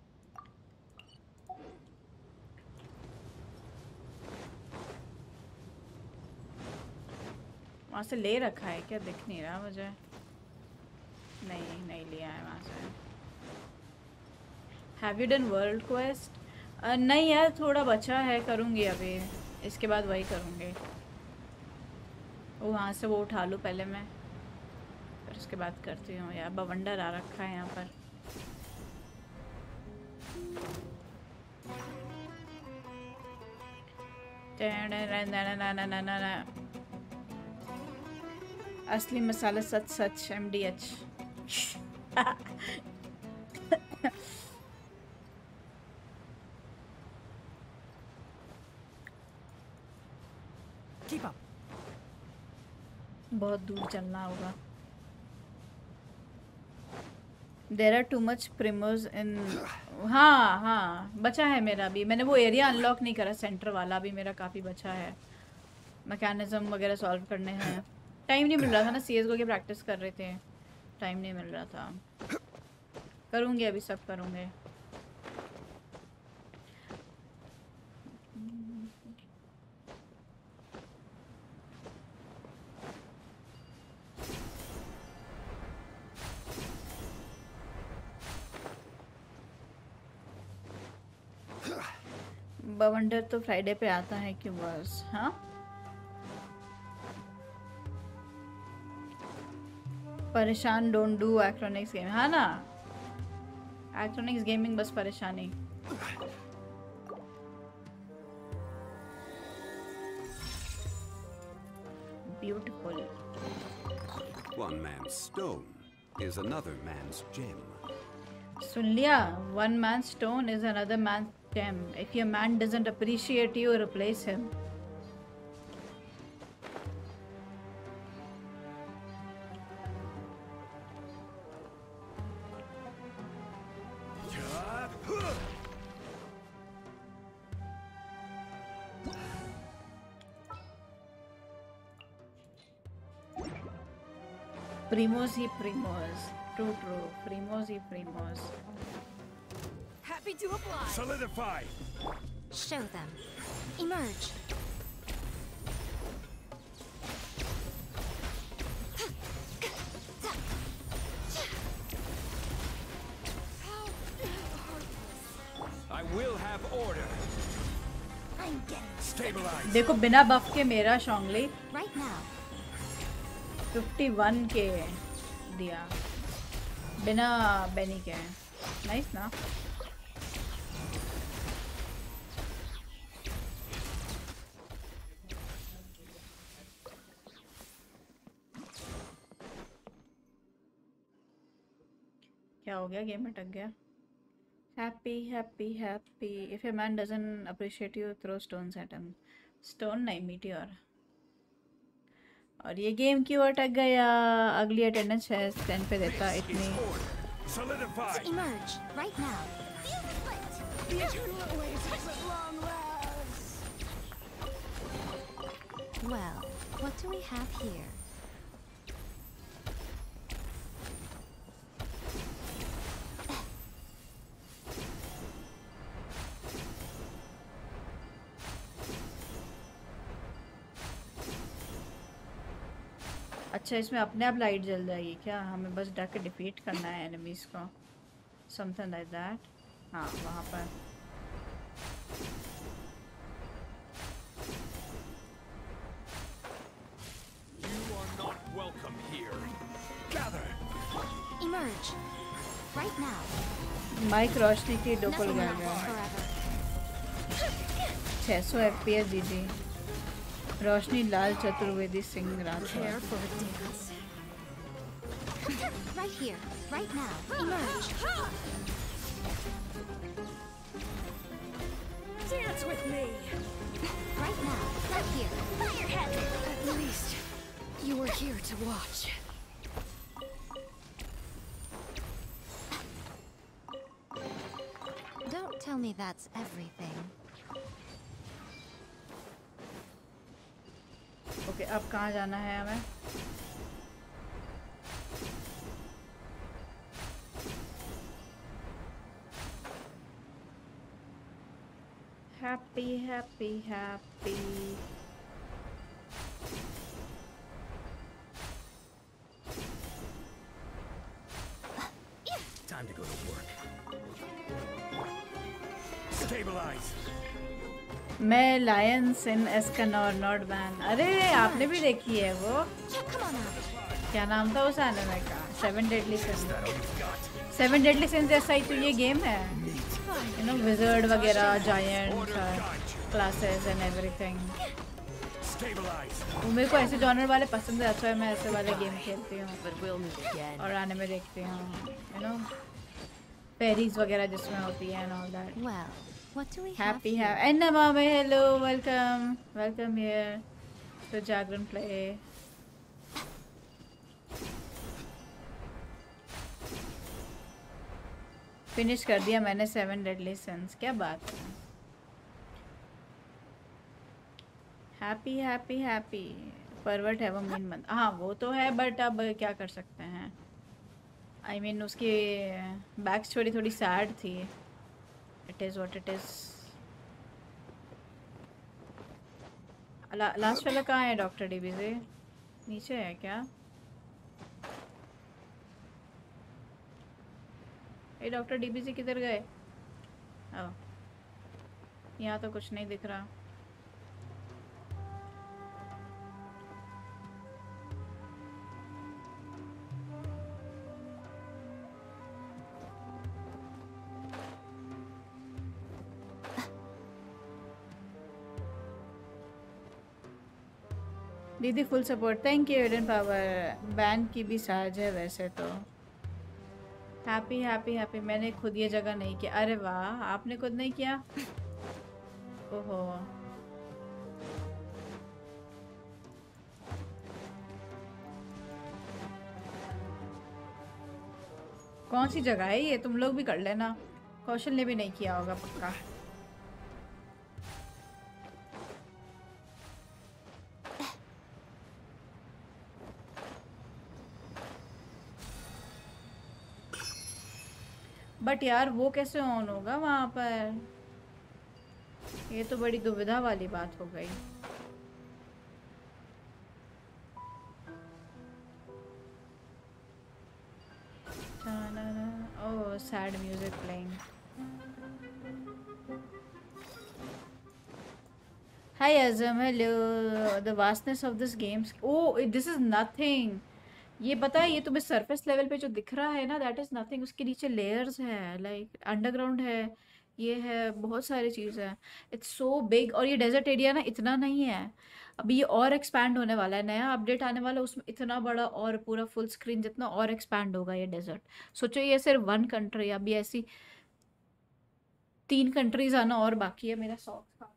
वहाँ से ले रखा है क्या? दिख नहीं रहा मुझे। नहीं नहीं लिया है वहाँ से। Have you done world quest? नहीं यार, थोड़ा बचा है, करूँगी अभी। इसके बाद वही करूँगी। वो वहाँ से वो उठा लूँ पहले मैं, फिर उसके बाद करती हूँ। यार बवंडर आ रखा है यहाँ पर। असली मसाला सच सच एम डी एच। बहुत दूर चलना होगा। There are too much primers in. हाँ हाँ, बचा है मेरा भी। मैंने वो एरिया अनलॉक नहीं करा, सेंटर वाला भी मेरा काफ़ी बचा है। मैकेनिज्म वगैरह सॉल्व करने हैं। टाइम नहीं मिल रहा था ना, सी एस गो की प्रैक्टिस कर रहे थे, टाइम नहीं मिल रहा था। करूँगी अभी, सब करूँगे। बवंडर तो फ्राइडे पे आता है कि बस? हाँ, परेशान डोंट डू एक्ट्रॉनिक्स गेम। हाँ ना, एक्ट्रॉनिक्स गेमिंग बस परेशानी। Beautiful. One man's stone is another man's gem. सुन लिया? One man's stone is another man's gem. If your man doesn't appreciate you, replace him. Primos y primos. True, true. Primos y primos. Happy to apply. Solidify. Show them. Emerge. I will have order. I'm getting Stabilize. देखो बिना बफ के मेरा शोंगली right now. इक्यावन के दिया, बिना बेनी के। Nice ना? क्या हो गया? गेम अटक गया। Happy happy happy. If a man doesn't appreciate you, throw stones at him. Stone नहीं, मीटियोर। और ये गेम क्यों अटक गया? अगली अटेंडेंस है टेन पे देता इतनी। Solidify. Emerge right now. The eternal oasis at long last. Well, what do we have here? अच्छा, इसमें अपने आप लाइट जल जाएगी क्या? हमें बस जाके डिफीट करना है एनिमीज को, समथिंग लाइक दैट। हाँ, वहाँ पर You are not welcome here. Gather. Emerge right now. Mic Roshni की डोपल Nothing गया lasts गया। forever. छह सौ एफ पी एस दीदी। Roshni Lal Chaturvedi Singh Rathore. Prepare for a dance. Right here, right now. Emerge. Dance with me. Right now, right here. Firehead. At least you were here to watch. Don't tell me that's everything. Okay अब कहाँ जाना है हमें? Happy, happy, happy. Time to go to work. Stabilize. मैं lions in Escanor not ban. अरे आपने भी देखी है वो? Yeah, come on now. क्या नाम था उस एनिमे का? Seven deadly sins. That all you've got? Seven deadly sins जैसा ही तो ये गेम है। यू नो विज़र्ड वगैरह, giant classes and everything. Stabilize. वो मेरे को ऐसे जॉनर वाले पसंद है, अच्छा है मैं ऐसे वाले गेम खेलती हूँ But we'll meet again. और एनिमे देखती हूँ। यू नो फेरीज वगैरह जिसमें होती है and all that. Well, what do we have Happy here? happy and Namame, hello, welcome, welcome here to Jagran Play. Finish कर दिया मैंने सेवन डेडली सिंस। क्या बात है। हैप्पी हैप्पी हैप्पी परवर्ट है वो मीन मंथ। हाँ वो तो है बट अब क्या कर सकते हैं। आई I मीन mean, उसकी बैक स्टोरी थोड़ी सैड थी। It is what it is. ला, लास्ट वाला कहाँ है डॉक्टर डीबी से? नीचे है क्या? ये डॉक्टर डीबी से किधर गए? ओह यहाँ तो कुछ नहीं दिख रहा। दीदी full support, thank you hidden power. Band की भी साज है वैसे तो। हैप्पी हैप्पी हैप्पी मैंने खुद ये जगह नहीं किया। अरे वाह आपने खुद नहीं किया? ओहो कौन सी जगह है ये? तुम लोग भी कर लेना। कौशल ने भी नहीं किया होगा पक्का। बट यार वो कैसे ऑन होगा वहाँ पर? ये तो बड़ी दुविधा वाली बात हो गई। Oh sad music playing. Hi Azam, hello. The vastness of this games, oh this is nothing. ये पता है ये तुम्हें सरफेस लेवल पे जो दिख रहा है ना, दैट इज़ नथिंग। उसके नीचे लेयर्स है, लाइक अंडरग्राउंड है, ये है, बहुत सारी चीज़ है। It's so big. और ये डेजर्ट एरिया ना इतना नहीं है, अभी ये और एक्सपैंड होने वाला है। नया अपडेट आने वाला है उसमें इतना बड़ा और पूरा फुल स्क्रीन जितना और एक्सपैंड होगा ये डेजर्ट। सोचो ये सिर्फ वन कंट्री, अभी ऐसी तीन कंट्रीज आना और बाकी है। मेरा शौक था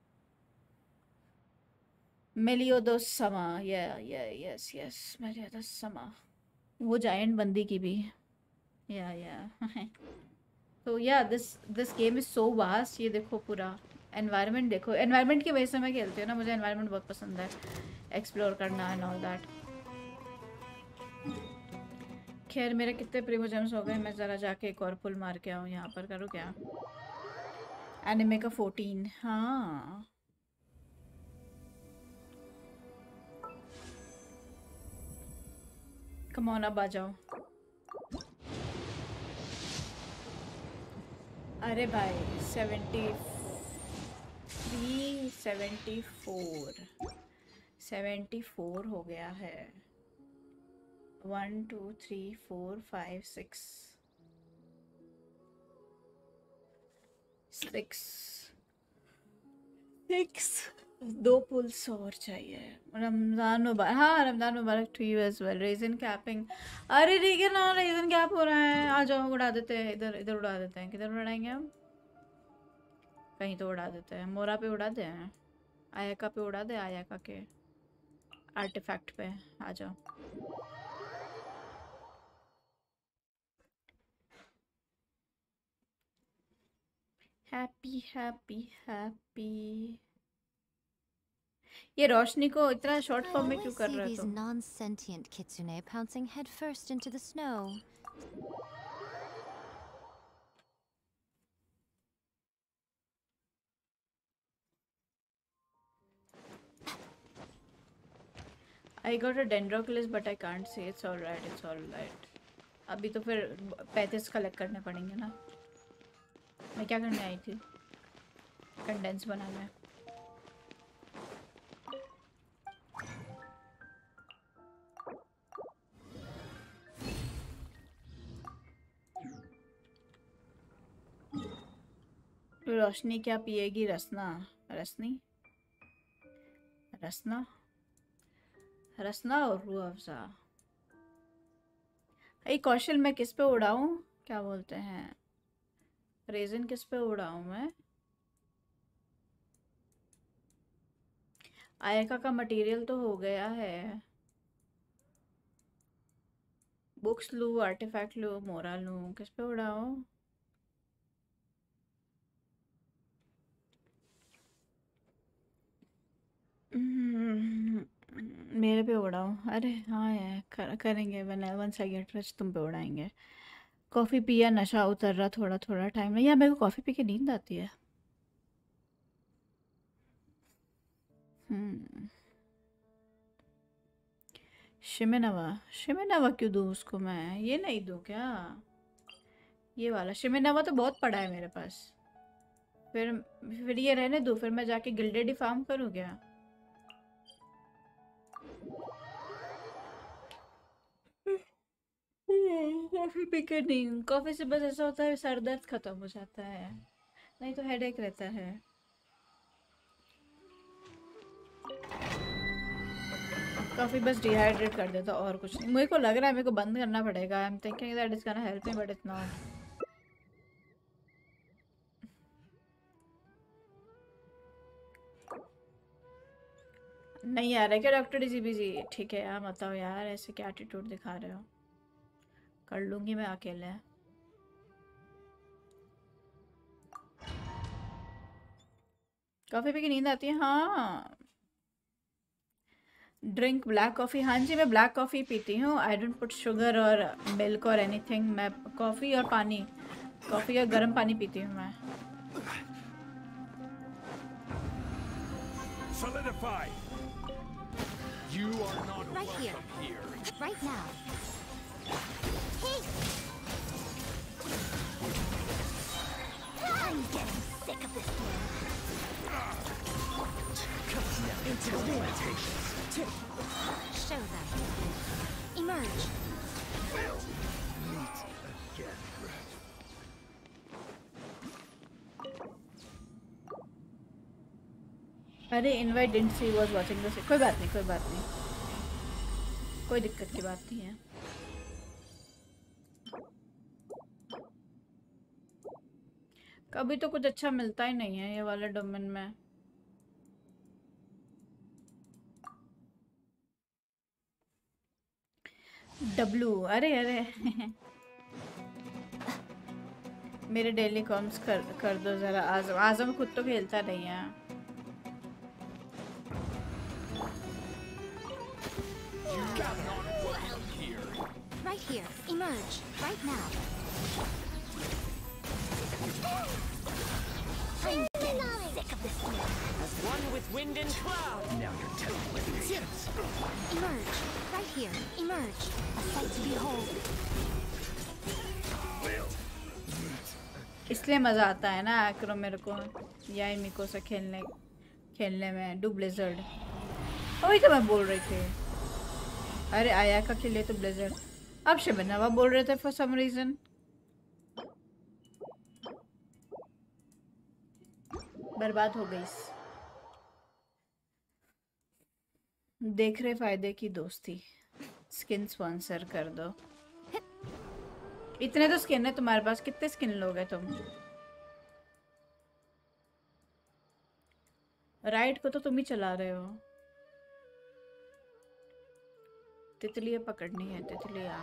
मेलियोदोस समा, या या यस यस मेलियोदोस समा, वो जायंट बंदी की भी। या या तो या this this game is so vast. ये देखो पूरा एनवायरनमेंट देखो, एनवायरनमेंट की वजह से मैं खेलती हूँ ना, मुझे एनवायरनमेंट बहुत पसंद है, एक्सप्लोर करना एंड ऑल दैट। खैर मेरे कितने प्रीमोजेम्स हो गए, मैं ज़रा जाके एक और पुल मार के आऊँ। यहाँ पर करूँ क्या? एनिमे का फोर्टीन। हाँ कम ऑन अब आ जाओ। अरे भाई seventy three seventy four seventy four हो गया है। One two three four five six six six दो पुल्स और चाहिए। रमज़ान मुबारक। हाँ रमज़ान मुबारक टू यू एज वेल। रेजन कैपिंग, अरे ठीक है ना, रेजन कैप हो रहा है। आ जाओ उड़ा देते हैं, इधर इधर उड़ा देते हैं। किधर उड़ाएंगे हम? कहीं तो उड़ा देते हैं। मोरा पे उड़ा दे, आयाका पे उड़ा दे, आयाका के आर्टिफैक्ट पे आ जाओ। Happy happy happy. ये रोशनी को इतना शॉर्ट I फॉर्म में क्यों always कर see रहे हो these तुम? non-sentient kitsune pouncing headfirst into the snow. I got a dendroculus but I can't see. It's all right, it's all right. अभी तो फिर पैंतीस कलेक्ट करने पड़ेंगे ना। मैं क्या करने आई थी? कंडेंस बनाना। रोशनी क्या पिएगी? रसना? रसनी? रसना? रसना और रूह अफ़ज़ा। ये कौशल मैं किस पे उड़ाऊं? क्या बोलते हैं? रेजिन किस पे उड़ाऊं मैं? आयका का मटेरियल तो हो गया है। बुक्स लूँ, आर्टिफैक्ट लूँ, मोरा लूँ, किस पे उड़ाऊं? मेरे पे उड़ाओ। अरे हाँ यार, कर, करेंगे। One once I get rich तुम पे उड़ाएंगे। कॉफ़ी पिया, नशा उतर रहा, थोड़ा थोड़ा टाइम नहीं। यार मेरे को कॉफ़ी पी के नींद आती है। हम्म शिमेनवा, शिमेनवा क्यों दूँ उसको मैं? ये नहीं दूँ क्या? ये वाला शिमेनवा तो बहुत पड़ा है मेरे पास। फिर फिर ये रहने दूँ? फिर मैं जाके गिल्डेड फार्म करूँ क्या? कॉफ़ी पी के नहीं। कॉफ़ी से बस ऐसा होता है सर दर्द खत्म हो जाता है, नहीं तो हेडेक रहता है। कॉफ़ी बस डिहाइड्रेट कर देता, और कुछ नहीं। मेरे को लग रहा है मेरे को बंद करना पड़ेगा। I am thinking that it's gonna help me but it's not. नहीं आ रहा है क्या डॉक्टर डिजी बिजी? ठीक है यार, बताओ यार, ऐसे क्या एटीट्यूड दिखा रहे हो? कर लूँगी मैं अकेले। कॉफ़ी पी के नींद आती है? हाँ। Drink black coffee? हाँ जी, मैं ब्लैक कॉफ़ी पीती हूँ। आई डोंट पुट शुगर और मिल्क और एनीथिंग। मैं कॉफ़ी और पानी, कॉफ़ी और गर्म पानी पीती हूँ मैं। Solidify. You are not Right here. welcome here. Right now. Hey! I'm getting sick of this game. Into the limitations. Show them. Emerge. अरे invite didn't see was watching this. कोई बात नहीं, कोई बात नहीं, कोई दिक्कत की बात नहीं है। कभी तो कुछ अच्छा मिलता ही नहीं है ये वाले डोमेन में। डब्लू, अरे अरे मेरे डेली कॉम्स कर कर दो जरा। आजम आजम खुद तो खेलता नहीं है। Right here. Emerge. Right now. I'm getting sick of this game. One with wind and cloud. Now you're telling limitations. Emerge. Right here. Emerge. A sight to behold. इसलिए मज़ा आता है ना एक्रो मेरे को या मिको से खेलने खेलने में। डू ब्लिजर्ड, वही तो मैं बोल रही थी। अरे आया का खेले तो ब्लिजर्ड। अब शिबनवा बोल रहे थे फॉर सम रीजन। बर्बाद हो गई। देख रहे फायदे की दोस्ती। स्किन स्पॉन्सर कर दो। इतने तो स्किन है तुम्हारे पास, कितने स्किन लोगे तुम? राइड को तो तुम ही चला रहे हो। तितलियाँ पकड़नी है, तितलियाँ।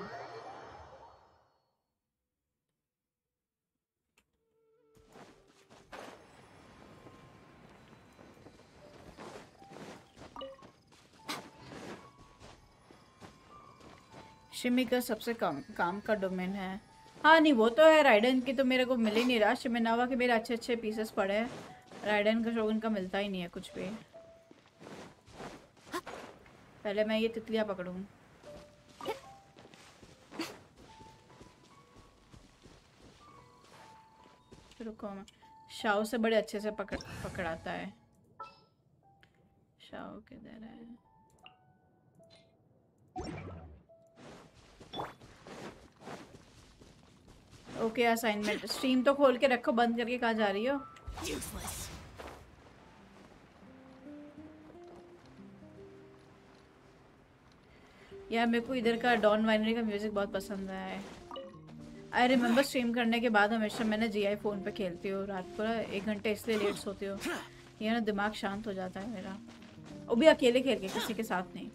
शिमी का सबसे कम काम का डोमेन है। हाँ नहीं वो तो है, राइडन की तो मेरे को मिल ही नहीं रहा। शिमिनावा के मेरे अच्छे अच्छे पीसेस पड़े हैं, राइडन का शोगुन का मिलता ही नहीं है कुछ भी। पहले मैं ये तितलियाँ पकड़ूं। रुको, मैं शाओ से बड़े अच्छे से पकड़ पकड़ाता है। शाओ किधर है? Okay assignment. स्ट्रीम तो खोल के रखो, बंद करके कहाँ जा रही हो? यार मेरे को इधर का डॉन वाइनरी का म्यूजिक बहुत पसंद है। आई रिमेम्बर स्ट्रीम करने के बाद हमेशा मैंने जी आई फ़ोन पे खेलती हूँ रात को ना, एक घंटे इसलिए लेट सोती हूँ। ये ना दिमाग शांत हो जाता है मेरा, वो भी अकेले खेल के, किसी के साथ नहीं।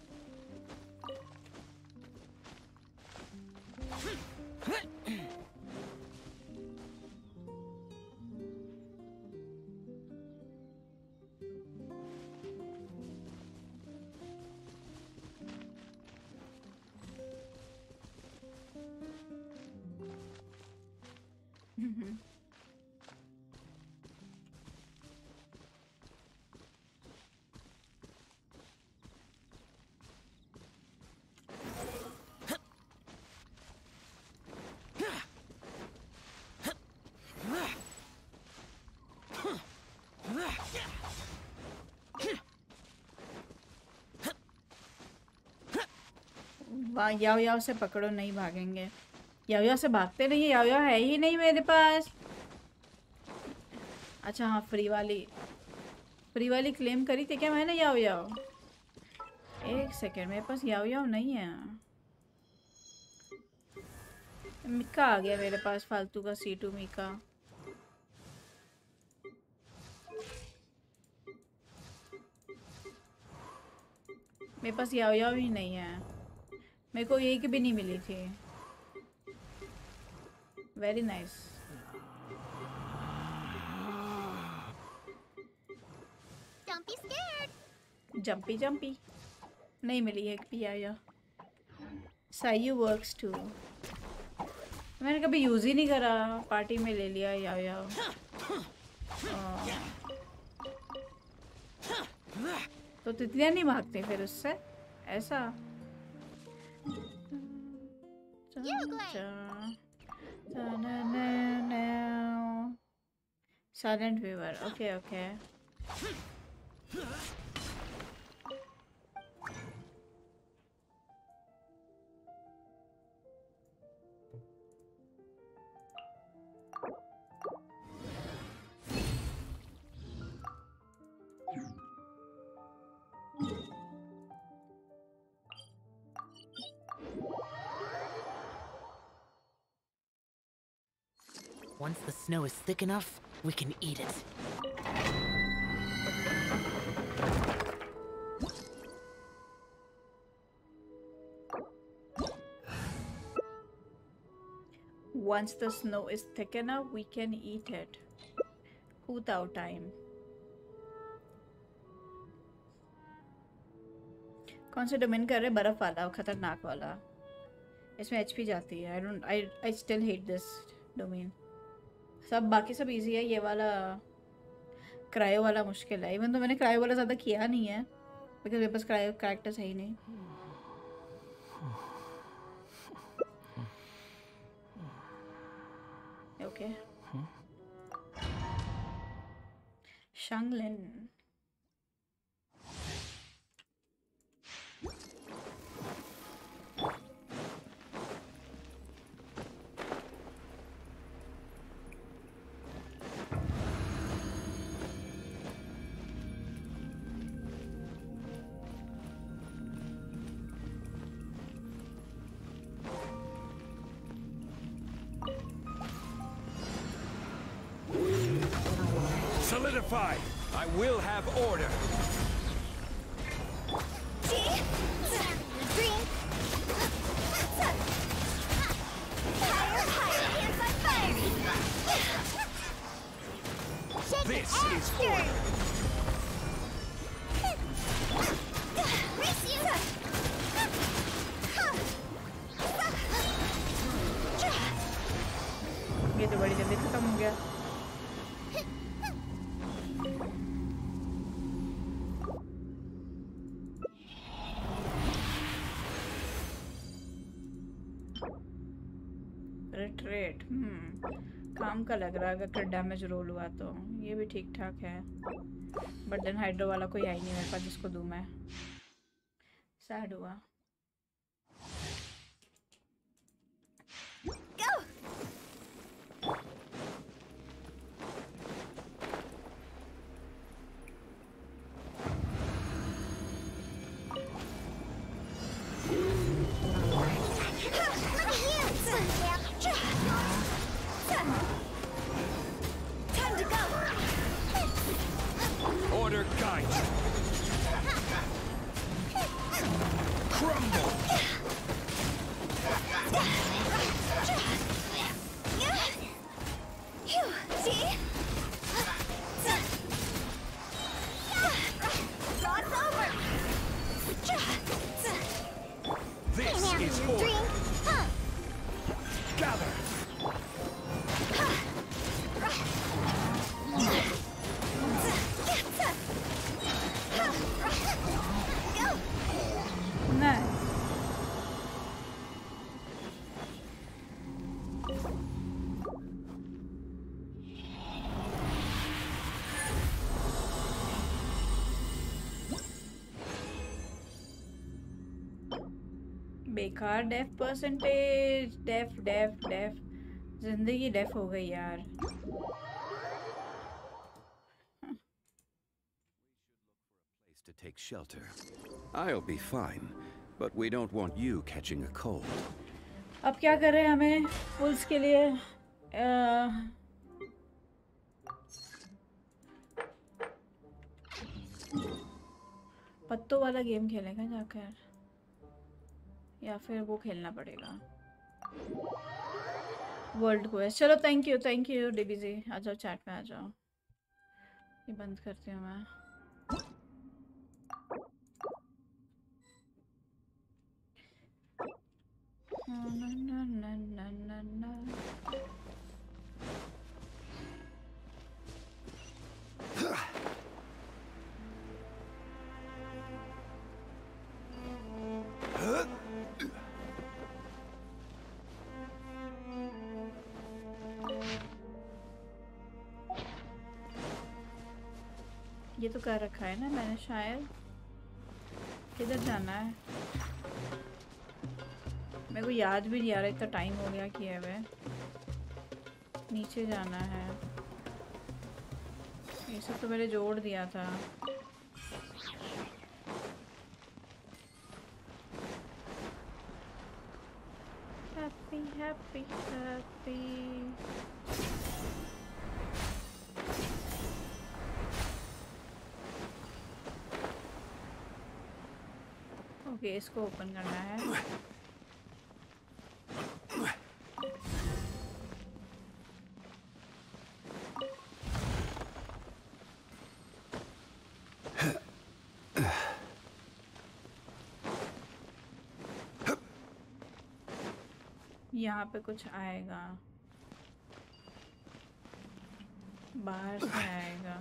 वाह, याओ याओ से पकड़ो, नहीं भागेंगे। याओ याओ से भागते नहीं है, याओ याओ है ही नहीं मेरे पास। अच्छा हाँ, फ्री वाली फ्री वाली क्लेम करी थी क्या मैंने? याओ याओ एक सेकेंड, मेरे पास याओ याओ नहीं है। मिका आ गया मेरे पास, फालतू का सी टू मिका। मेरे पास याओ याओ ही नहीं है, मेरे को एक भी नहीं मिली थी। Very nice. Don't be scared. Jumpy jumpy नहीं मिली एक भी। आया सायू वर्क्स टू, मैंने कभी यूज ही नहीं करा, पार्टी में ले लिया। याओ याओ तो तितलियां नहीं भागती फिर उससे, ऐसा? Silent viewer, okay okay. Once the snow is thick enough, we can eat it. Once the snow is thick enough, we can eat it. Without time. कौन से डोमेन कर रहे? बर्फ वाला, खतरनाक वाला। इसमें एचपी जाती है। I don't, I, I still hate this domain. सब बाकी सब इजी है, ये वाला क्रायो वाला मुश्किल है। इवन तो मैंने क्रायो वाला ज़्यादा किया नहीं है, बिकॉज मेरे पास क्रायो कैरेक्टर्स है ही नहीं। ओके शंगलिन। fortified. I will have order. See? Green. Higher, higher, hands on fire. Shake This it is after. order. Race you. ये तो बड़ी जल्दी खत्म हो गया। रिट्रेट, हम्म काम का लग रहा है। अगर डैमेज रोल हुआ तो ये भी ठीक ठाक है, बट देन हाइड्रो वाला कोई आई नहीं मेरे पास जिसको दूं मैं। सैड हुआ। Go. Time to go. Order guide you. Crumble. Phew, see? Draw's over. This Now is your order. dream. Huh. Gather. Go. नहीं बेकार def percentage. Def def def जिंदगी डेफ हो गई यार। Place to take shelter. I'll be fine, but we don't want you catching a cold. अब क्या कर रहे हैं हमें पुल्स के लिए? अ, पत्तों वाला गेम खेलेगा जाकर, या फिर वो खेलना पड़ेगा वर्ल्ड क्वेस्ट। चलो thank you thank you DBG, आ जाओ चैट में आ जाओ। ये बंद करती हूँ मैं। ना ना ना ना ना ना। ये तो कर रखा है ना मैंने शायद। किधर जाना है मेरे को याद भी नहीं आ रहा, इतना टाइम हो गया किए हुए। नीचे जाना है। ये सब तो मैंने जोड़ दिया था। Happy happy happy. ओके इसको ओपन करना है। यहाँ पे कुछ आएगा, बाहर से आएगा।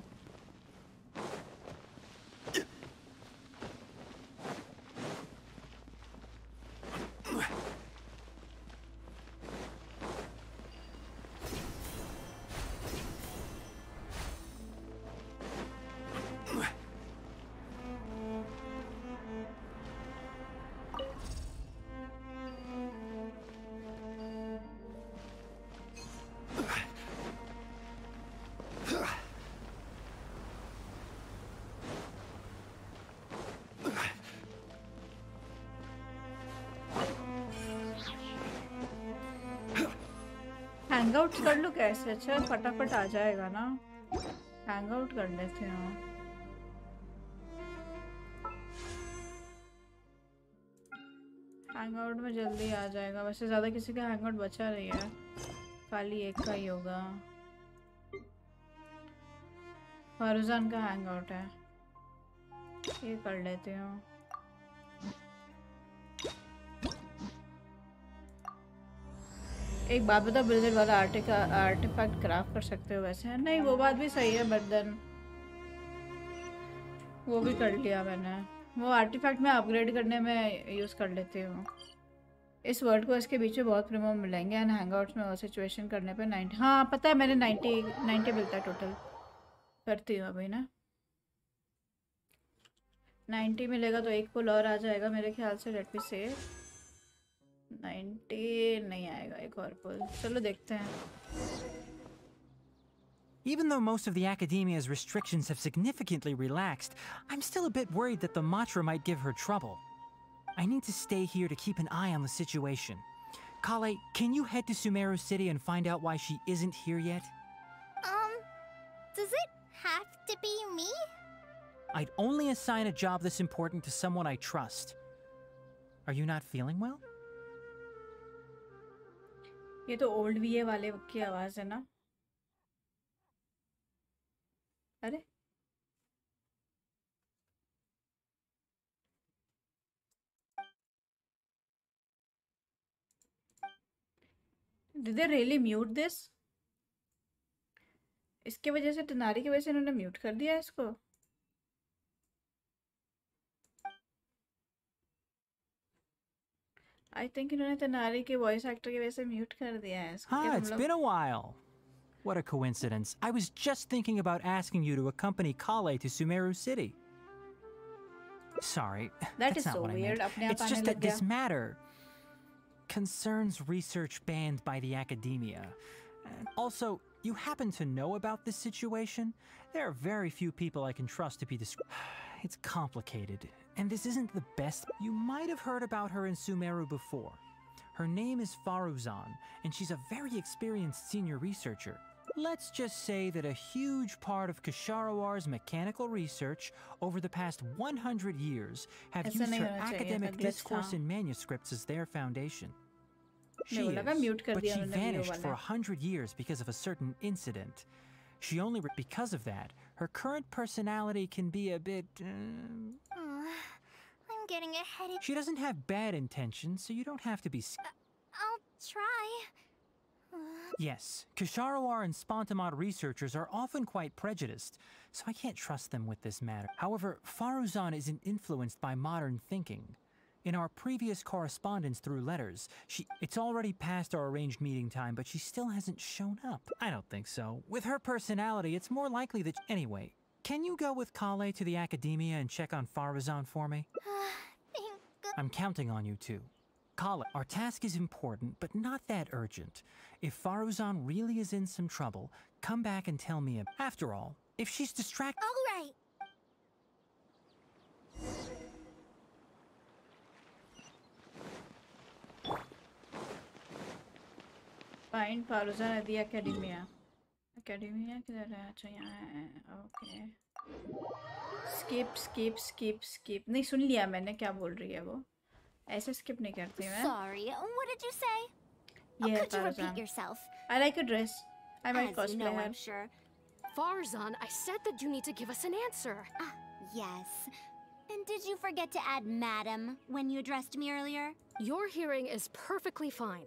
हैंगआउट्स कर लो कैसे? अच्छा फटाफट आ जाएगा ना हैंग आउट कर लेते हैं। हैंग आउट में जल्दी आ जाएगा। वैसे ज़्यादा किसी का हैंग आउट बचा नहीं है, खाली एक का ही होगा। फारूजान का हैंग आउट है, ये कर लेते हो। एक बात बता, ब्लिज़र्ड वाला आर्टिक आर्टिफैक्ट क्राफ्ट कर सकते हो वैसे? है नहीं, वो बात भी सही है, बट देन वो भी कर लिया मैंने। वो आर्टिफैक्ट में अपग्रेड करने में यूज़ कर लेती हूँ। इस वर्ड को इसके बीच में बहुत प्रीमियम मिलेंगे एंड हैंगआउट्स में वो सिचुएशन करने पे नाइन्टी। हाँ पता है, मैंने नाइन्टी नाइन्टी मिलता है टोटल। करती हूँ अभी ना, नाइन्टी मिलेगा तो एक पुल और आ जाएगा मेरे ख्याल से। लेट मी से नाइन्टी नहीं आएगा, एक और पुल। चलो देखते हैं। Even though most of the Academia's restrictions have significantly relaxed, I'm still a bit worried that the Matra might give her trouble. I need to stay here to keep an eye on the situation. Kale, can you head to Sumeru City and find out why she isn't here yet? Um, does it have to be me? I'd only assign a job this important to someone I trust. Are you not feeling well? ये तो old वीए वाले की आवाज़ है ना? अरे Did they really mute this? इसके वजह से, टिनारी की वजह से इन्होंने म्यूट कर दिया इसको। आई थिंक इन्होंने टिनारी के वॉइस एक्टर की वजह से म्यूट कर दिया है इसको। Ah, it's been a while. What a coincidence. I was just thinking about asking you to accompany Kale to Sumeru City. Sorry, That that's is not so what I weird. meant. अपने आप It's आने just लग that this गया। matter concerns research banned by the Academia. Uh, Also, you happen to know about this situation? There are very few people I can trust to be described. It's complicated, and this isn't the best. You might have heard about her in Sumeru before. Her name is Faruzan, and she's a very experienced senior researcher. Let's just say that a huge part of Kasharawar's mechanical research over the past one hundred years have ऐसा used नहीं her होना चाहिए, academic ऐसा glitch discourse था। and manuscripts as their foundation. She मेरे को लगा is, mute कर but दिया she उन्होंने वीडियो vanished for a वाला। hundred years because of a certain incident. She only, re- because of that, her current personality can be a bit. Uh, Uh, I'm getting a headache. she doesn't have bad intentions, so you don't have to be. s- I'll try. Uh, Yes, Kasharawar and Spontamod researchers are often quite prejudiced, so I can't trust them with this matter. However, Faruzan isn't influenced by modern thinking. In our previous correspondence through letters, she it's already past our arranged meeting time, but she still hasn't shown up. I don't think so. With her personality, it's more likely that anyway. Can you go with Kale to the Academia and check on Faruzan for me? thank God. I'm counting on you too. Kale, our task is important, but not that urgent. If Faruzan really is in some trouble, come back and tell me. After all, if she's distracted. All right. Find Faruzan at the academia. Academia किधर है? अच्छा यहाँ है। Okay, skip skip skip skip. नहीं, सुन लिया मैंने क्या बोल रही है वो। ऐसे स्किप नहीं करती मैं। Sorry, what did you say? Oh, ये could you repeat फारूजान। yourself? I like her dress. I might As you cosplay know, her. I'm sure. Farzan, I said that you need to give us an answer. Ah, yes. And did you forget to add madam when you addressed me earlier? Your hearing is perfectly fine.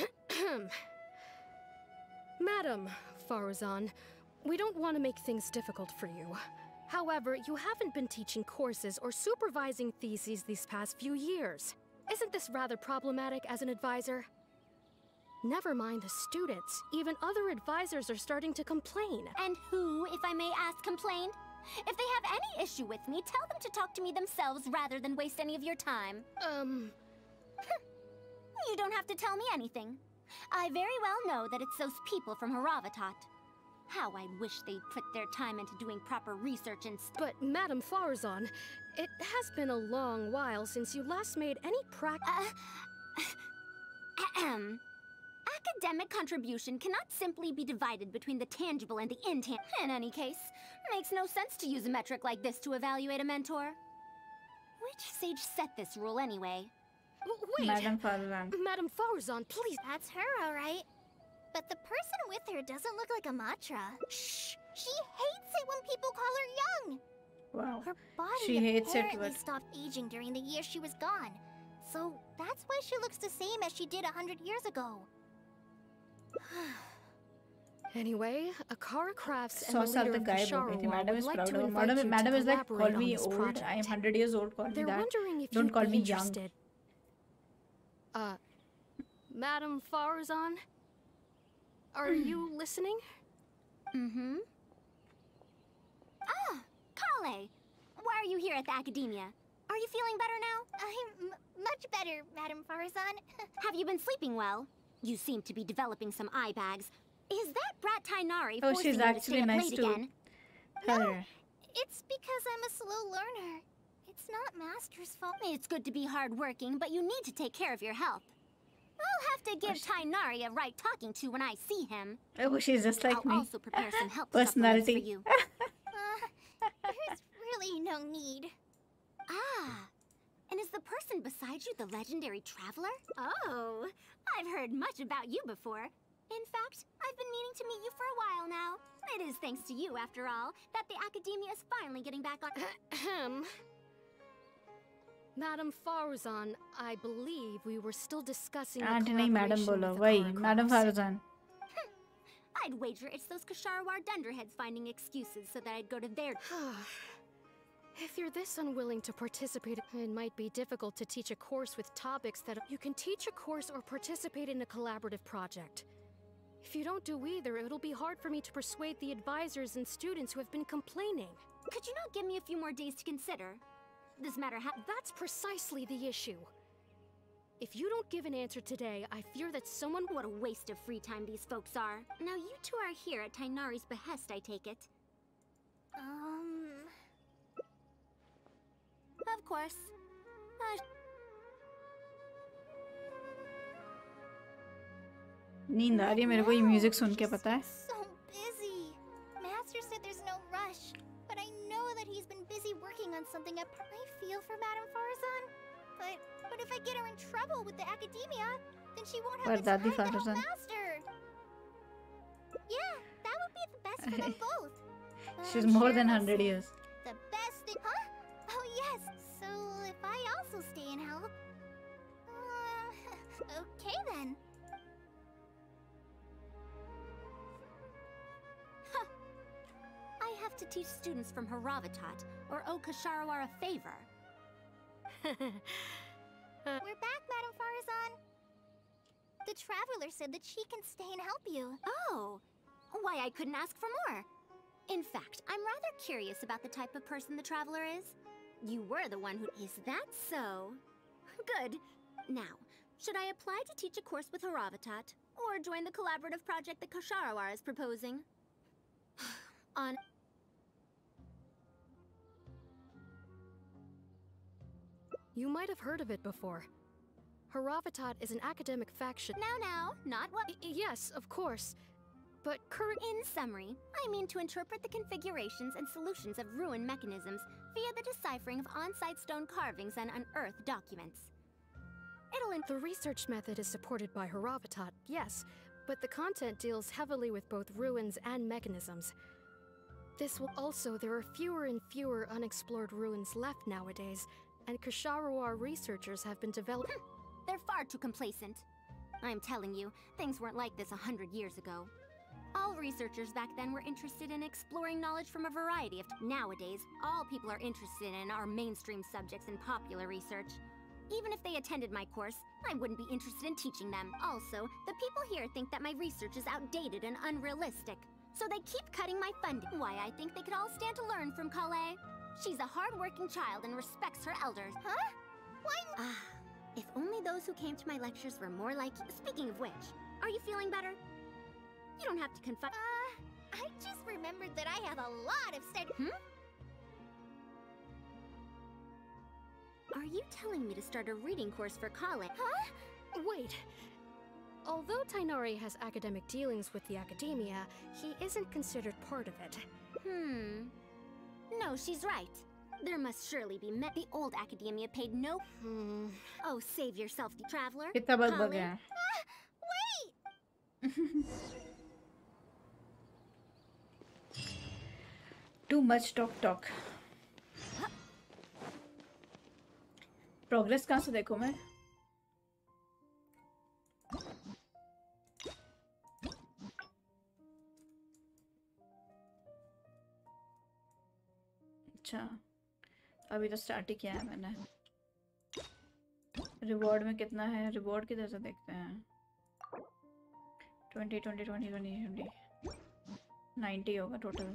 Madam Farzan, we don't want to make things difficult for you. However, you haven't been teaching courses or supervising theses these past few years. Isn't this rather problematic as an advisor? Never mind the students. Even other advisors are starting to complain. And who, if I may ask, complained? If they have any issue with me, tell them to talk to me themselves rather than waste any of your time. Um, You don't have to tell me anything. I very well know that it's those people from Haravatat. How I wish they'd put their time into doing proper research and st- but Madam Farzan, it has been a long while since you last made any practice. Uh, ahem. Academic contribution cannot simply be divided between the tangible and the intangible. In any case, Makes no sense to use a metric like this to evaluate a mentor. Which sage set this rule anyway? W- wait! Madam Farzan. Madam Farzan, please! That's her, all right. But the person with her doesn't look like Amatra. Shh! She hates it when people call her young. Wow. Her body She hates it, apparently but- stopped aging during the year she was gone. So that's why she looks the same as she did a hundred years ago. Anyway, Akara Crafts and सौ the साल leader तक of गायब हो गई थी. Kusharowa Madam would is like proud to of her. invite Madam, you Madam to is like, collaborate call on me this old. project. I am hundred years old. Call me They're that. wondering if Don't you'd call be me young. interested. Uh, Madam Farzan? Are you listening? Mm-hmm. Ah, Kale! Why are you here at the Academia? Are you feeling better now? I'm m much better, Madam Farzan. Have you been sleeping well? You seem to be developing some eye bags. Is that brat Tainari Oh, forcing she's you to actually stay up nice late to again? her. It's because I'm a slow learner. It's not Master's fault. It's good to be hardworking, but you need to take care of your health. I'll have to give Tainari a right talking to when I see him. Oh, she's just like I'll me. also prepare some help supplements for Personality. you. Uh, there's really no need. Ah, and is the person beside you the legendary traveler? Oh, I've heard much about you before. In fact, I've been meaning to meet you for a while now. It is thanks to you, after all, that the Academia is finally getting back on... Ahem. Madam Farzan, I believe we were still discussing the Auntie नहीं madam collaboration बोलो with the वही Kara madam Crafts. Faruzan. I'd wager it's those Kasharawar dunderheads finding excuses so that I'd go to their... If you're this unwilling to participate, it might be difficult to teach a course with topics that you can teach a course or participate in a collaborative project. If you don't do either, it'll be hard for me to persuade the advisors and students who have been complaining. Could you not give me a few more days to consider? This matter ha- That's precisely the issue. If you don't give an answer today, I fear that someone... What a waste of free time these folks are. Now you two are here at Tainari's behest, I take it. Um... Of course. Uh, नींद आ रही है मेरे को ये music सुन के पता है. So busy. Master said there's no rush, but I know that he's been busy working on something. I I feel for Madam Farzan, but but if I get her in trouble with the Academia, then she won't have But the time Dadi to help Farzan. Master. Yeah, that would be the best for them both. But She's I'm more sure than he'll hundred say years. The best thing, huh? Oh yes. So if I also stay and help, uh, okay then. I have to teach students from Haravatat, or owe Kasharawar a favor. We're back, Madam Farzan. The Traveler said that she can stay and help you. Oh, why I couldn't ask for more. In fact, I'm rather curious about the type of person the Traveler is. You were the one who... Is that so? Good. Now, should I apply to teach a course with Haravatat, or join the collaborative project that Kasharawar is proposing? On... You might have heard of it before. Haravatat is an academic faction. Now, now, not what... Y- yes, of course. But current... In summary, I mean to interpret the configurations and solutions of ruin mechanisms via the deciphering of on-site stone carvings and unearthed documents. It'll in- The research method is supported by Haravatat, yes, but the content deals heavily with both ruins and mechanisms. This will also, there are fewer and fewer unexplored ruins left nowadays, and Kasharawar researchers have been developing. They're far too complacent. I'm telling you, things weren't like this a hundred years ago. All researchers back then were interested in exploring knowledge from a variety of... Nowadays, all people are interested in are mainstream subjects in popular research. Even if they attended my course, I wouldn't be interested in teaching them. Also, the people here think that my research is outdated and unrealistic. So they keep cutting my funding. Why, I think they could all stand to learn from Kale. She's a hard-working child and respects her elders. Huh? Why? Ah, if only those who came to my lectures were more like you. Speaking of which, are you feeling better? You don't have to confide. Uh, I just remembered that I have a lot of study. Hmm? Are you telling me to start a reading course for Kale? Huh? Wait. Although Tainari has academic dealings with the Academia, he isn't considered part of it. Hmm. No, she's right. There must surely be met the old academia paid no. Hmm. Oh, save yourself, traveler. कितना bug bug Colin? है. Wait! Too much talk talk. Progress कहाँ से देखूं मैं? अच्छा, अभी तो start ही किया है मैंने. रिवॉर्ड में कितना है? रिवॉर्ड किधर से देखते हैं? Twenty twenty twenty twenty twenty ninety होगा total.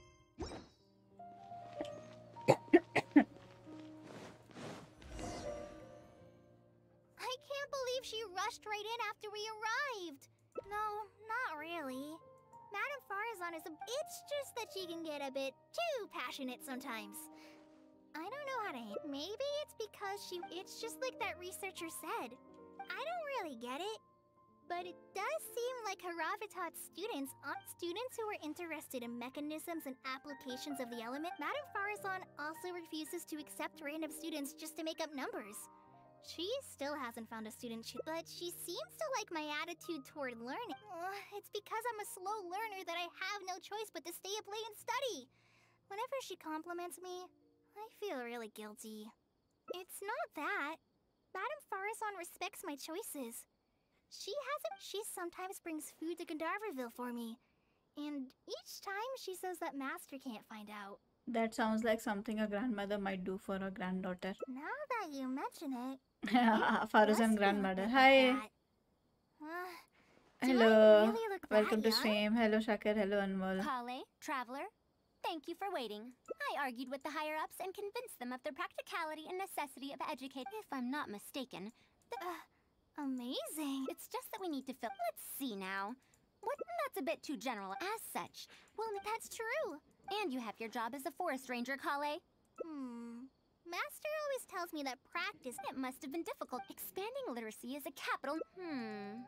I can't believe she rushed right in after we arrived. No, not really. Madame Farazan is a... It's just that she can get a bit too passionate sometimes. I don't know how to... Maybe it's because she... It's just like that researcher said. I don't really get it. But it does seem like Haravitat's students aren't students who are interested in mechanisms and applications of the element. Madame Farazan also refuses to accept random students just to make up numbers. She still hasn't found a student she... But she seems to like my attitude toward learning. Ugh, it's because I'm a slow learner that I have no choice but to stay up late and study. Whenever she compliments me, I feel really guilty. It's not that. Madame Farazan respects my choices. She hasn't... She sometimes brings food to Gandharvaville for me. And each time she says that Master can't find out. That sounds like something a grandmother might do for a granddaughter. Now that you mention it... Faruzan grandmother. Hi. Uh, Hello. really look that Welcome to young? stream. Hello Shakir. Hello Anmol. Kale, traveler, thank you for waiting. I argued with the higher-ups and convinced them of the practicality and necessity of educating. If I'm not mistaken, the... Uh, amazing. It's just that we need to fill... Let's see now. What? That's a bit too general. As such, well, That's true. and you have your job as a forest ranger, Kale. Hmm. Master always tells me that practice... It must have been difficult. Expanding literacy is a capital... Hmm.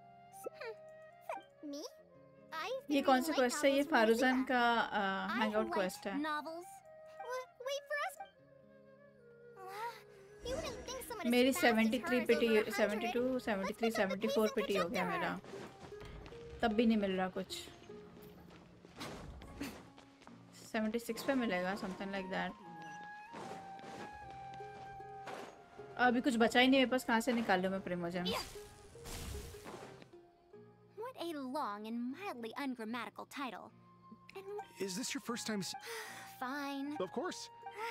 Me? I've ये been कौन सा reading light quest है? ये novels from Faruzan Rita. का I hangout like quest है. novels. Wha- Wait for us. Uh, you wouldn't think someone as मेरी fast as her seventy three is pity over a hundred. Seventy two seventy three Let's pick up the seventy pace four and pity catch हो up गया to मेरा. her. तब भी नहीं मिल रहा कुछ. Seventy six पे मिलेगा, समथिंग लाइक दैट. अभी कुछ बचा ही नहीं मेरे पास. कहाँ से निकालूं मैं primogem? What a long and mildly ungrammatical title. And Is this your first time? s- fine. Of course.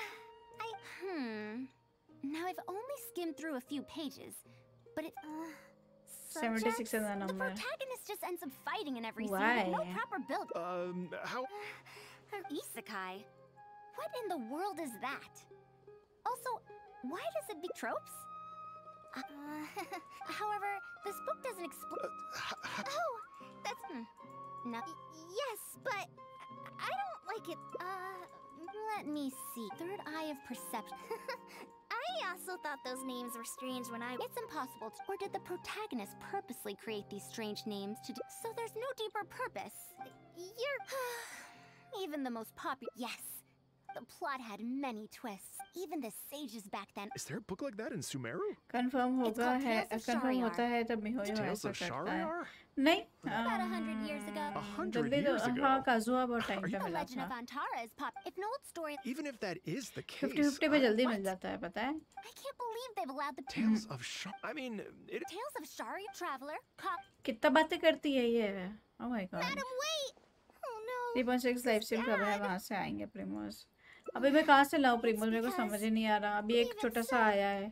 Hmm. Now I've only skimmed through a few pages, but it. seventy-six is the The number. protagonist just ends up fighting in every scene Why? with no proper build. Um, how? Isekai. What in the world is that? Also, why does it be tropes? Uh, however, this book doesn't explain. Uh, h- h- Oh, that's... Hmm. No. Y- yes, but I I don't like it. Uh, Let me see. Third eye of perception. I also thought those names were strange when I... It's impossible to. Or did the protagonist purposely create these strange names to. D- so there's no deeper purpose. You're... Even the most popular. Yes. The plot had many twists. Even the sages back then. Is there a book like that in Sumeru? Confirm It's होगा called है, Tales of confirm Shariar. होता है तब मिहोयो Tales ऐसा of करता है. Shariar? नहीं. About a hundred years ago. A जब hundred भी तो years ago. हाँ काजुआ बहुत टाइम Are पे you- The मिला legend of था. Antara is pop. If an old story. Even if that is the case, fifty fifty पे I- जल्दी what? मिल जाता है, पता है? I can't believe they've allowed the. Tales of Shar. I mean, it. Tales of Shari Traveler. Cop. कितना बातें करती है ये. Oh my god. Madam, wait! Oh no. Three point six live stream कब है? Dad. वहाँ से आएंगे प्रिमोस. अभी मैं कहाँ से लाऊं प्रिमोस? मेरे को समझ ही नहीं आ रहा. अभी एक छोटा सा आया है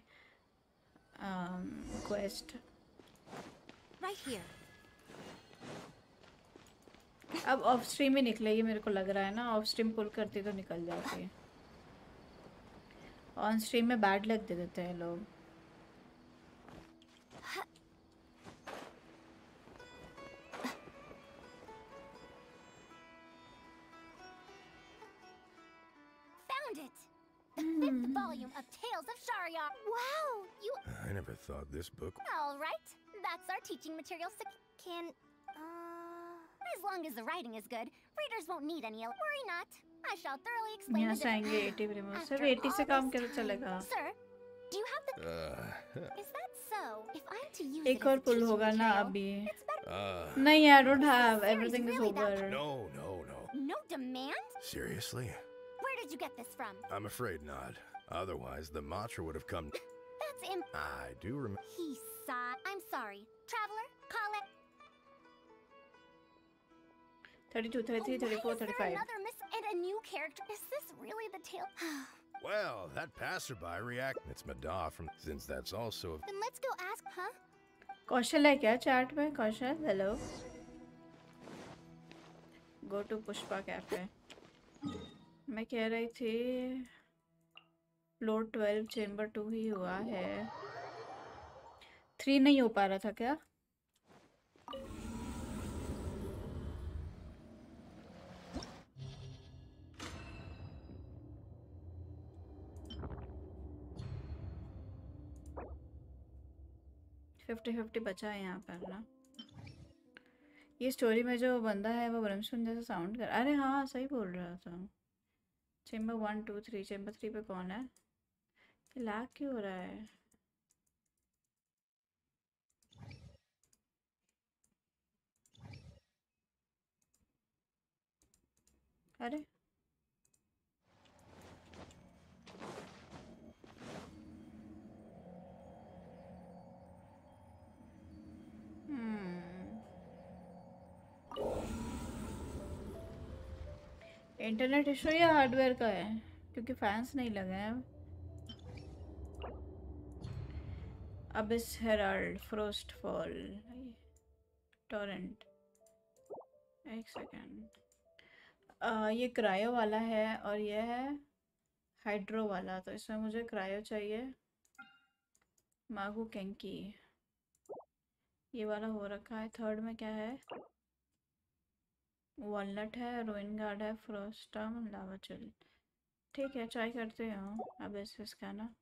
क्वेस्ट. Right here. अब ऑफ स्ट्रीम ही निकलेगी मेरे को लग रहा है ना. ऑफ स्ट्रीम पुल करती तो निकल जाती है. ऑन स्ट्रीम में बैड लग दे देते हैं लोग. Found it. The fifth volume of Tales of Shariar. Wow, you... I never thought this book. All right. That's our teaching material. sec- Can... Uh... As long as the writing is good, readers won't need any. Worry not. I shall thoroughly explain यहाँ the से आएंगे difference. eighty remove After सिर्फ eighty से all काम this कैसे time- चलेगा Sir, do you have the? Uh, Is that so? If I'm to use एक it और as पुल teaching होगा ना material, अभी it's better. uh, नहीं I don't Is this have series everything is really that- over no, no, no. No demand? Seriously? Where did you get this from? I'm afraid not. Otherwise, the mantra would have come. That's imp. I do remember. He sighed. I'm sorry. Traveler, call it. thirty-two thirty-three Oh, why thirty-four is there thirty-five another miss and a new character? Is this really the tale? Well, that passerby react. It's Madar from. Since that's also. Then let's go ask, huh? कौशल है क्या chat में Kaushal hello go to Pushpa cafe मैं कह रही थी floor twelve chamber two ही हुआ है थ्री नहीं हो पा रहा था क्या फिफ्टी फिफ्टी बचा है यहाँ पर ना ये स्टोरी में जो बंदा है वो ब्रह्मसुन जैसा साउंड कर अरे हाँ सही बोल रहा था chamber one two three chamber three पे कौन है ये लैग क्यों हो रहा है अरे इंटरनेट इशू या हार्डवेयर का है क्योंकि फैंस नहीं लगे हैं abyss herald frost fall torrent एक सेकेंड ये क्रायो वाला है और ये है हाइड्रो वाला तो इसमें मुझे क्रायो चाहिए मागू केंकी ये वाला हो रखा है थर्ड में क्या है वॉलनट है रोइन गार्ड है फ्रोस्टम लावा चिल ठीक है ट्राई करते हो अब ऐसे इसका ना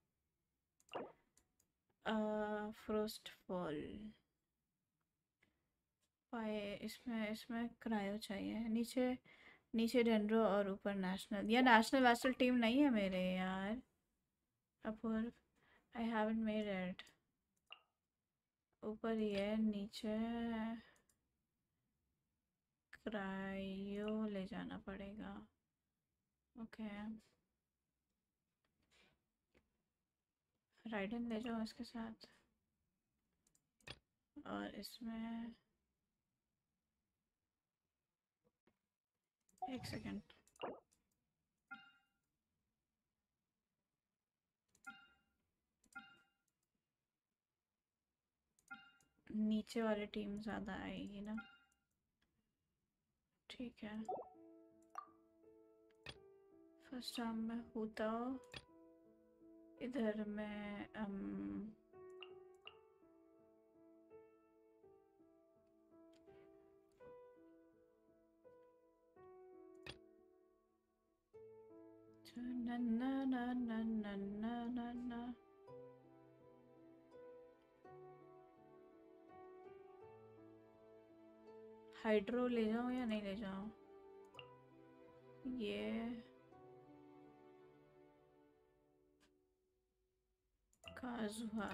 फ्रोस्ट फॉल पाए इसमें इसमें क्रायो चाहिए नीचे नीचे डेंड्रो और ऊपर नेशनल या नेशनल वैसल टीम नहीं है मेरे यार Apoorv I haven't made it ऊपर ये नीचे क्रायो ले जाना पड़ेगा ओके राइडन ले जाओ इसके साथ और इसमें एक सेकेंड नीचे वाली टीम ज़्यादा आएगी ना ठीक है फर्स्ट टाइम में होता इधर में um, na na na na na na na na hydro ले जाऊं या नहीं ले जाऊं ये काजुहा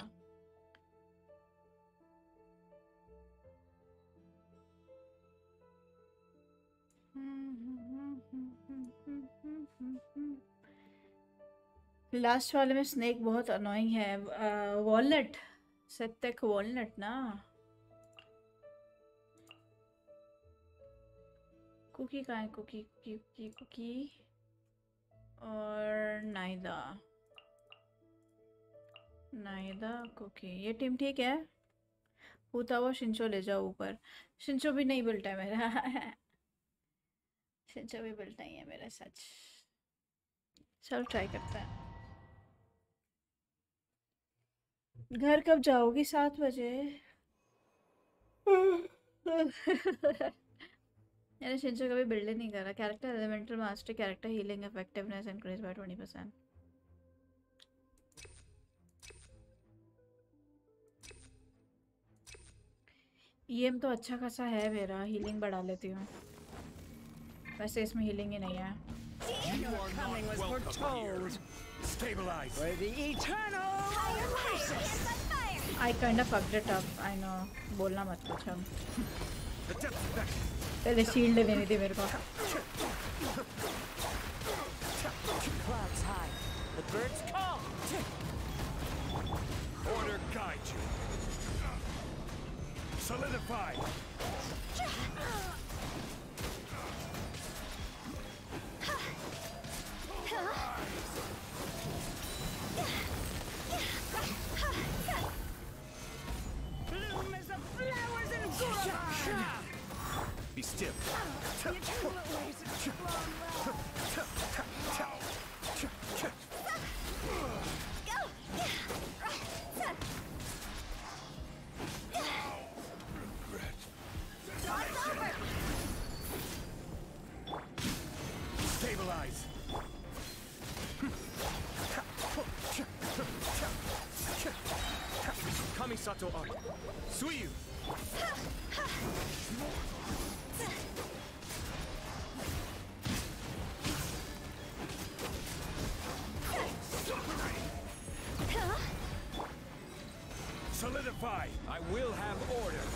लास्ट वाले में स्नेक बहुत अनोइंग है वॉलनट सत्तक वॉलनट ना कुकी कहाँ है कुकी कुकी कुकी कुकी और नाइदा नाइदा कुकी ये टीम ठीक है होता हुआ शिंचो ले जाओ ऊपर शिंचो भी नहीं बिल्ट है मेरा शिंचो भी बिल्ट नहीं है मेरा सच चलो ट्राई करते हैं घर कब जाओगी सात बजे मैंने शिंचो कभी बिल्ड नहीं करा character elemental master character healing effectiveness increase by twenty percent EM तो अच्छा खासा है मेरा, हीलिंग बढ़ा लेती हूँ। वैसे इसमें हीलिंग ही नहीं है। You are not welcome here. Stabilize. For the eternal I kind of fucked it up. I know. बोलना मत कुछ हम। पहले शील्ड लेनी थी मेरे को। clouds high. The birds call. Order guide you. Solidify. Bloom as the flowers in Gulliver. Be still. Stabilize. Kamisato Art. Suiyu. Solidify. I will have order.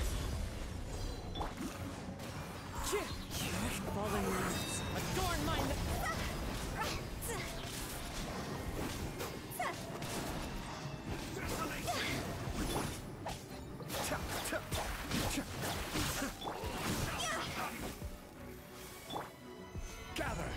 Fallen leaves. Adorn my... Gather.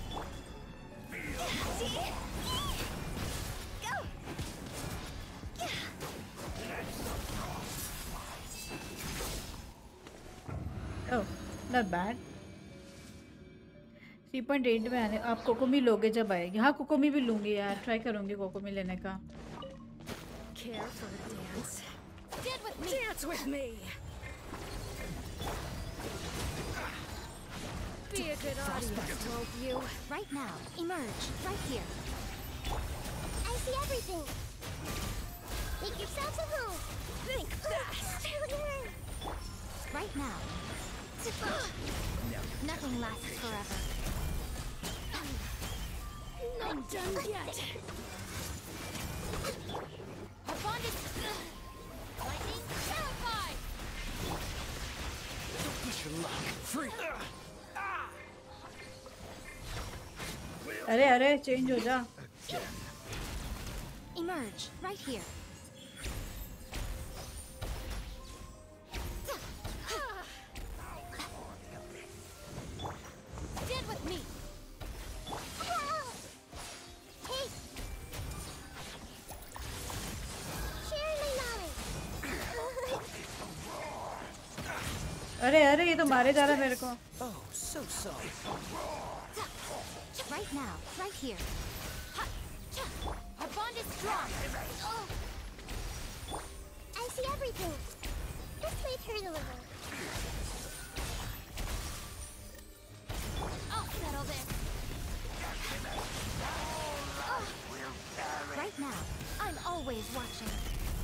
Oh, not bad. Three point eight में आने। आप कोकोमी लोगे जब आएगी। हाँ कोकोमी भी लूंगी यार, ट्राई करूंगी कोकोमी लेने का। Care for a dance? Dance with me. Dance with me. Be a good audience, won't you? Right now. Emerge. Right here. I see everything. Make yourselves at home. Think fast. Right now. Nothing lasts forever. Not done yet. Our bond is... Lightning, terrified! Push your luck. Free. अरे अरे change हो जा। Emerge. Right here. Stand with me. Hey! Share my knowledge. अरे अरे ये तो मारे जा रहा है मेरे को। Oh, so sorry. Right now. Right here. Our bond is strong. I see everything. This might hurt a little. I'll settle this. Right now. I'm always watching.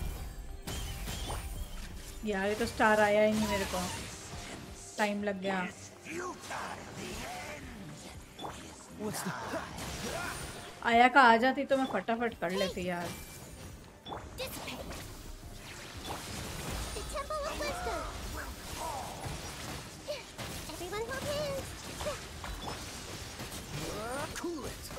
यार ये तो स्टार आया ही नहीं मेरे को, टाइम लग गया। What's the... आया का आ जाती तो मैं फटाफट कर लेती यार। Dissipate. The Temple of Wisdom. Everyone hold hands. Cool it.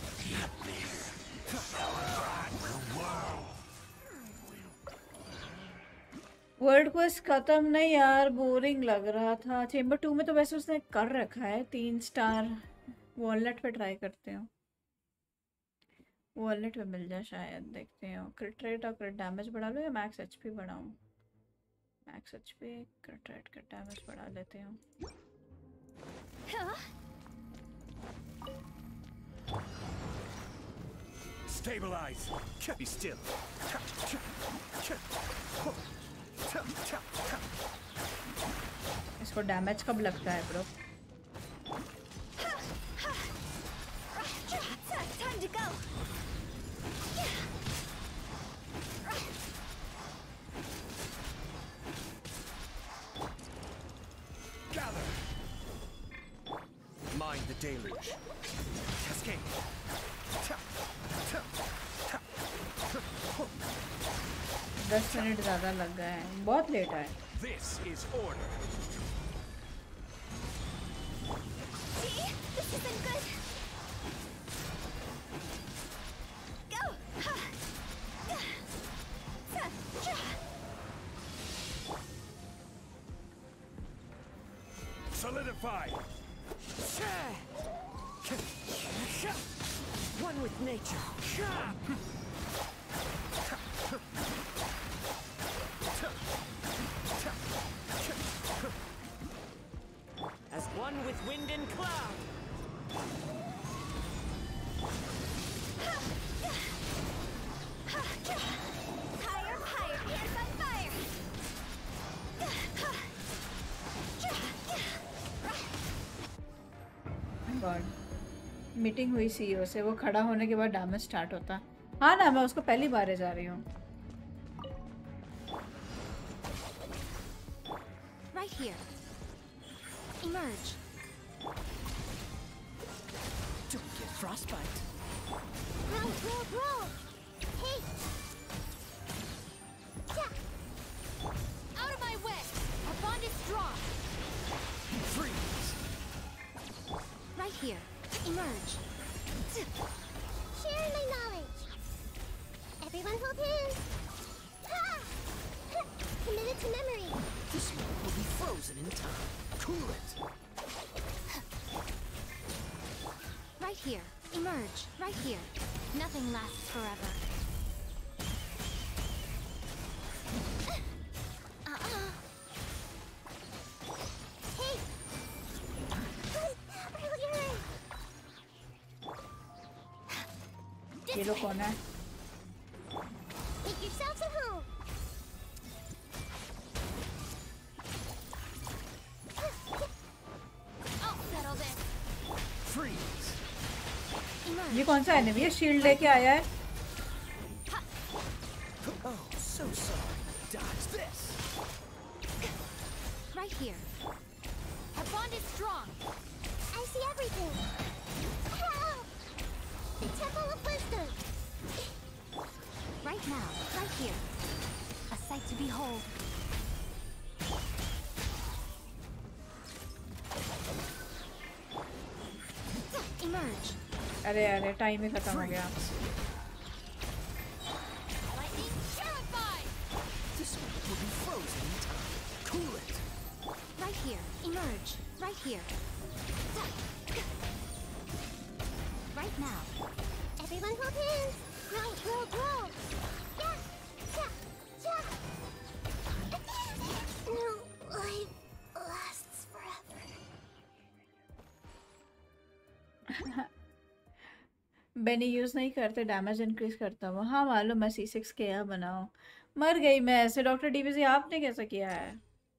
World quest खत्म नहीं यार, बोरिंग लग रहा था। चेंबर टू में तो वैसे उसने कर रखा है तीन स्टार। वॉलनट पे ट्राई करते हो, वॉलनट पे मिल जाए शायद, देखते हो। क्रिट रेट और क्रिट डैमेज बढ़ा लो या मैक्स एचपी बढ़ाऊं? Max HP, crit rate, crit damage बढ़ा लेते हो। Stabilize. Be still. इसको डैमेज कब लगता है bro? Time to go. deluge. Cascade. दस मिनट ज़्यादा लग गए हैं, बहुत लेट है। This is order. See? This isn't good. Go! Solidify. One with nature. As one with wind and cloud. Higher, higher, hands on fire! God, meeting हुई CEO से, वो खड़ा होने के बाद डैमेज स्टार्ट होता। हाँ ना, मैं उसको पहली बार जा रही हूँ। Right here. Emerge. Don't get frostbite. Roll, roll, roll! Hey! Yeah! Out of my way! Our bond is strong! Freeze. Right here. Emerge. Share my knowledge! Everyone hold hands! Ha! Committed to memory! This one will be frozen in time. Cool it. Right here. Emerge. Right here. Nothing lasts forever. Uh-uh. Hey! Earlier! ये लोग कौन है? Make yourselves at home! I'll settle this. Freeze. ये कौन सा enemy है shield लेके आया है? Oh, so sorry. Dodge this. Right here. Our bond is strong. I see everything! Help! The Temple of Wisdom! Right now. Right here. A sight to behold. Emerge. अरे अरे time ही खत्म हो गया। Lightning terrified. This one will be frozen in time. Cool it. Right here. Emerge. Right here. Right now. Everyone hold hands! Roll, roll, roll! Yeah! Yeah! Yeah! No life lasts forever. Benny use नहीं करते, damage increase करता हूँ। हाँ मालूम, मैं C six के यहाँ बनाओ। मर गई मैं ऐसे। डॉक्टर डीबीसी आपने कैसा किया है?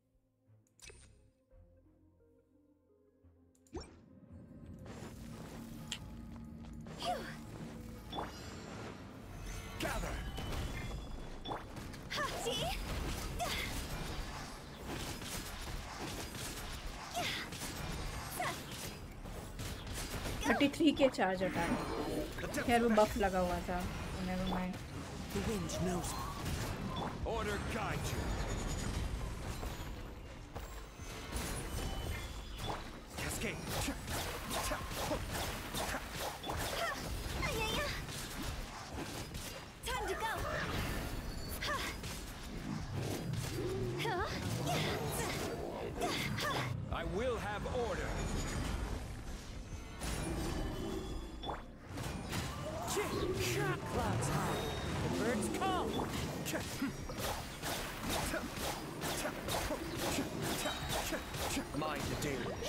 Gather. Ha! See? Thirty three के चार्ज अटैक। खैर वो बफ लगा हुआ था। Never mind. The wind knows me. Order guide you. Cascade. Time to go! I will have order. Clouds high. The birds call. Mind the deluge.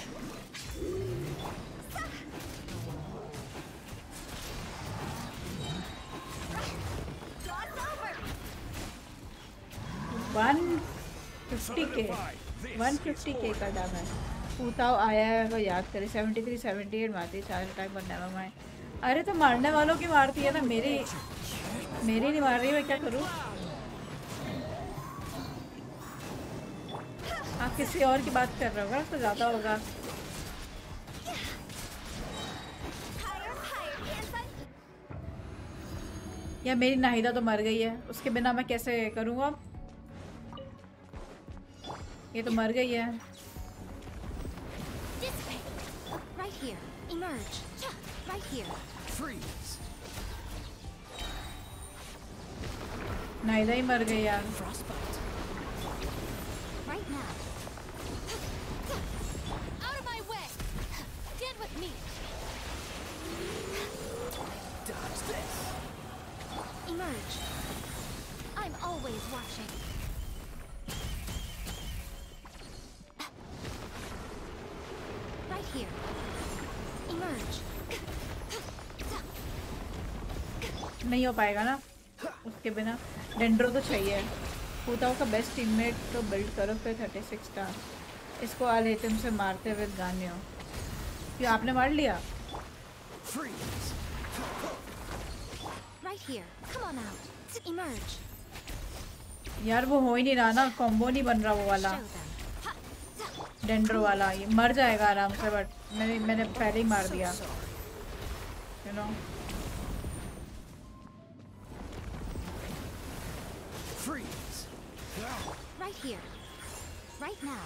One fifty के one fifty के का दाम है। पूताओ आया है वो याद करे। सेवेंटी थ्री सेवेंटी एट मारती है चार अटैक पर नेवर माइंड। अरे तो मारने वालों की मारती है ना, मेरी मेरी नहीं मार रही, मैं क्या करूँ? आप किसी और की बात कर रहे होगा तो ज़्यादा होगा। या मेरी नाहिदा तो मर गई है, उसके बिना मैं कैसे करूँगा? ये तो मर गई है। Right here. Emerge. Right here. Freeze. Nahida ही मर गई यार। Frostbite. Right now. Out of my way. Get with me. Dodge this. Emerge. I'm always watching. Right here. Emerge. नहीं हो पाएगा ना उसके बिना। डेंड्रो तो चाहिए। पूताओं का बेस्ट टीममेट तो बिल्ड करो फिर थर्टी सिक्स स्टार। इसको आलेतम से मारते हुए गानियो। क्यों आपने मार लिया? Freeze. Right here. Come on out. Emerge. यार वो हो ही नहीं रहा ना, कॉम्बो नहीं बन रहा वो वाला Show them. डेंड्रो वाला। ये मर जाएगा आराम से, बट मैंने मैंने पहले ही मार दिया, you know. Freeze. Right here. Right now.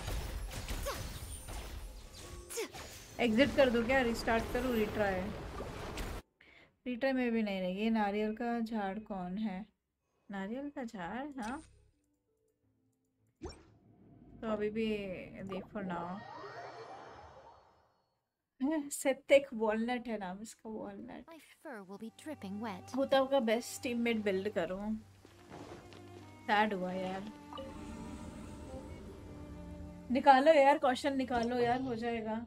Exit कर दूं क्या? रिस्टार्ट करूं? रिट्राई? रिट्राई में भी नहीं रहेगी। नारियल का झाड़ कौन है? नारियल का झाड़, हाँ तो अभी भी देखो ना। सेत्तेक वॉलनट है नाम इसका, walnut. My fur will be dripping wet. भूताओं का बेस्ट टीममेट बिल्ड करूं। सैड हुआ यार। निकालो यार, क्वेश्चन निकालो यार, हो जाएगा।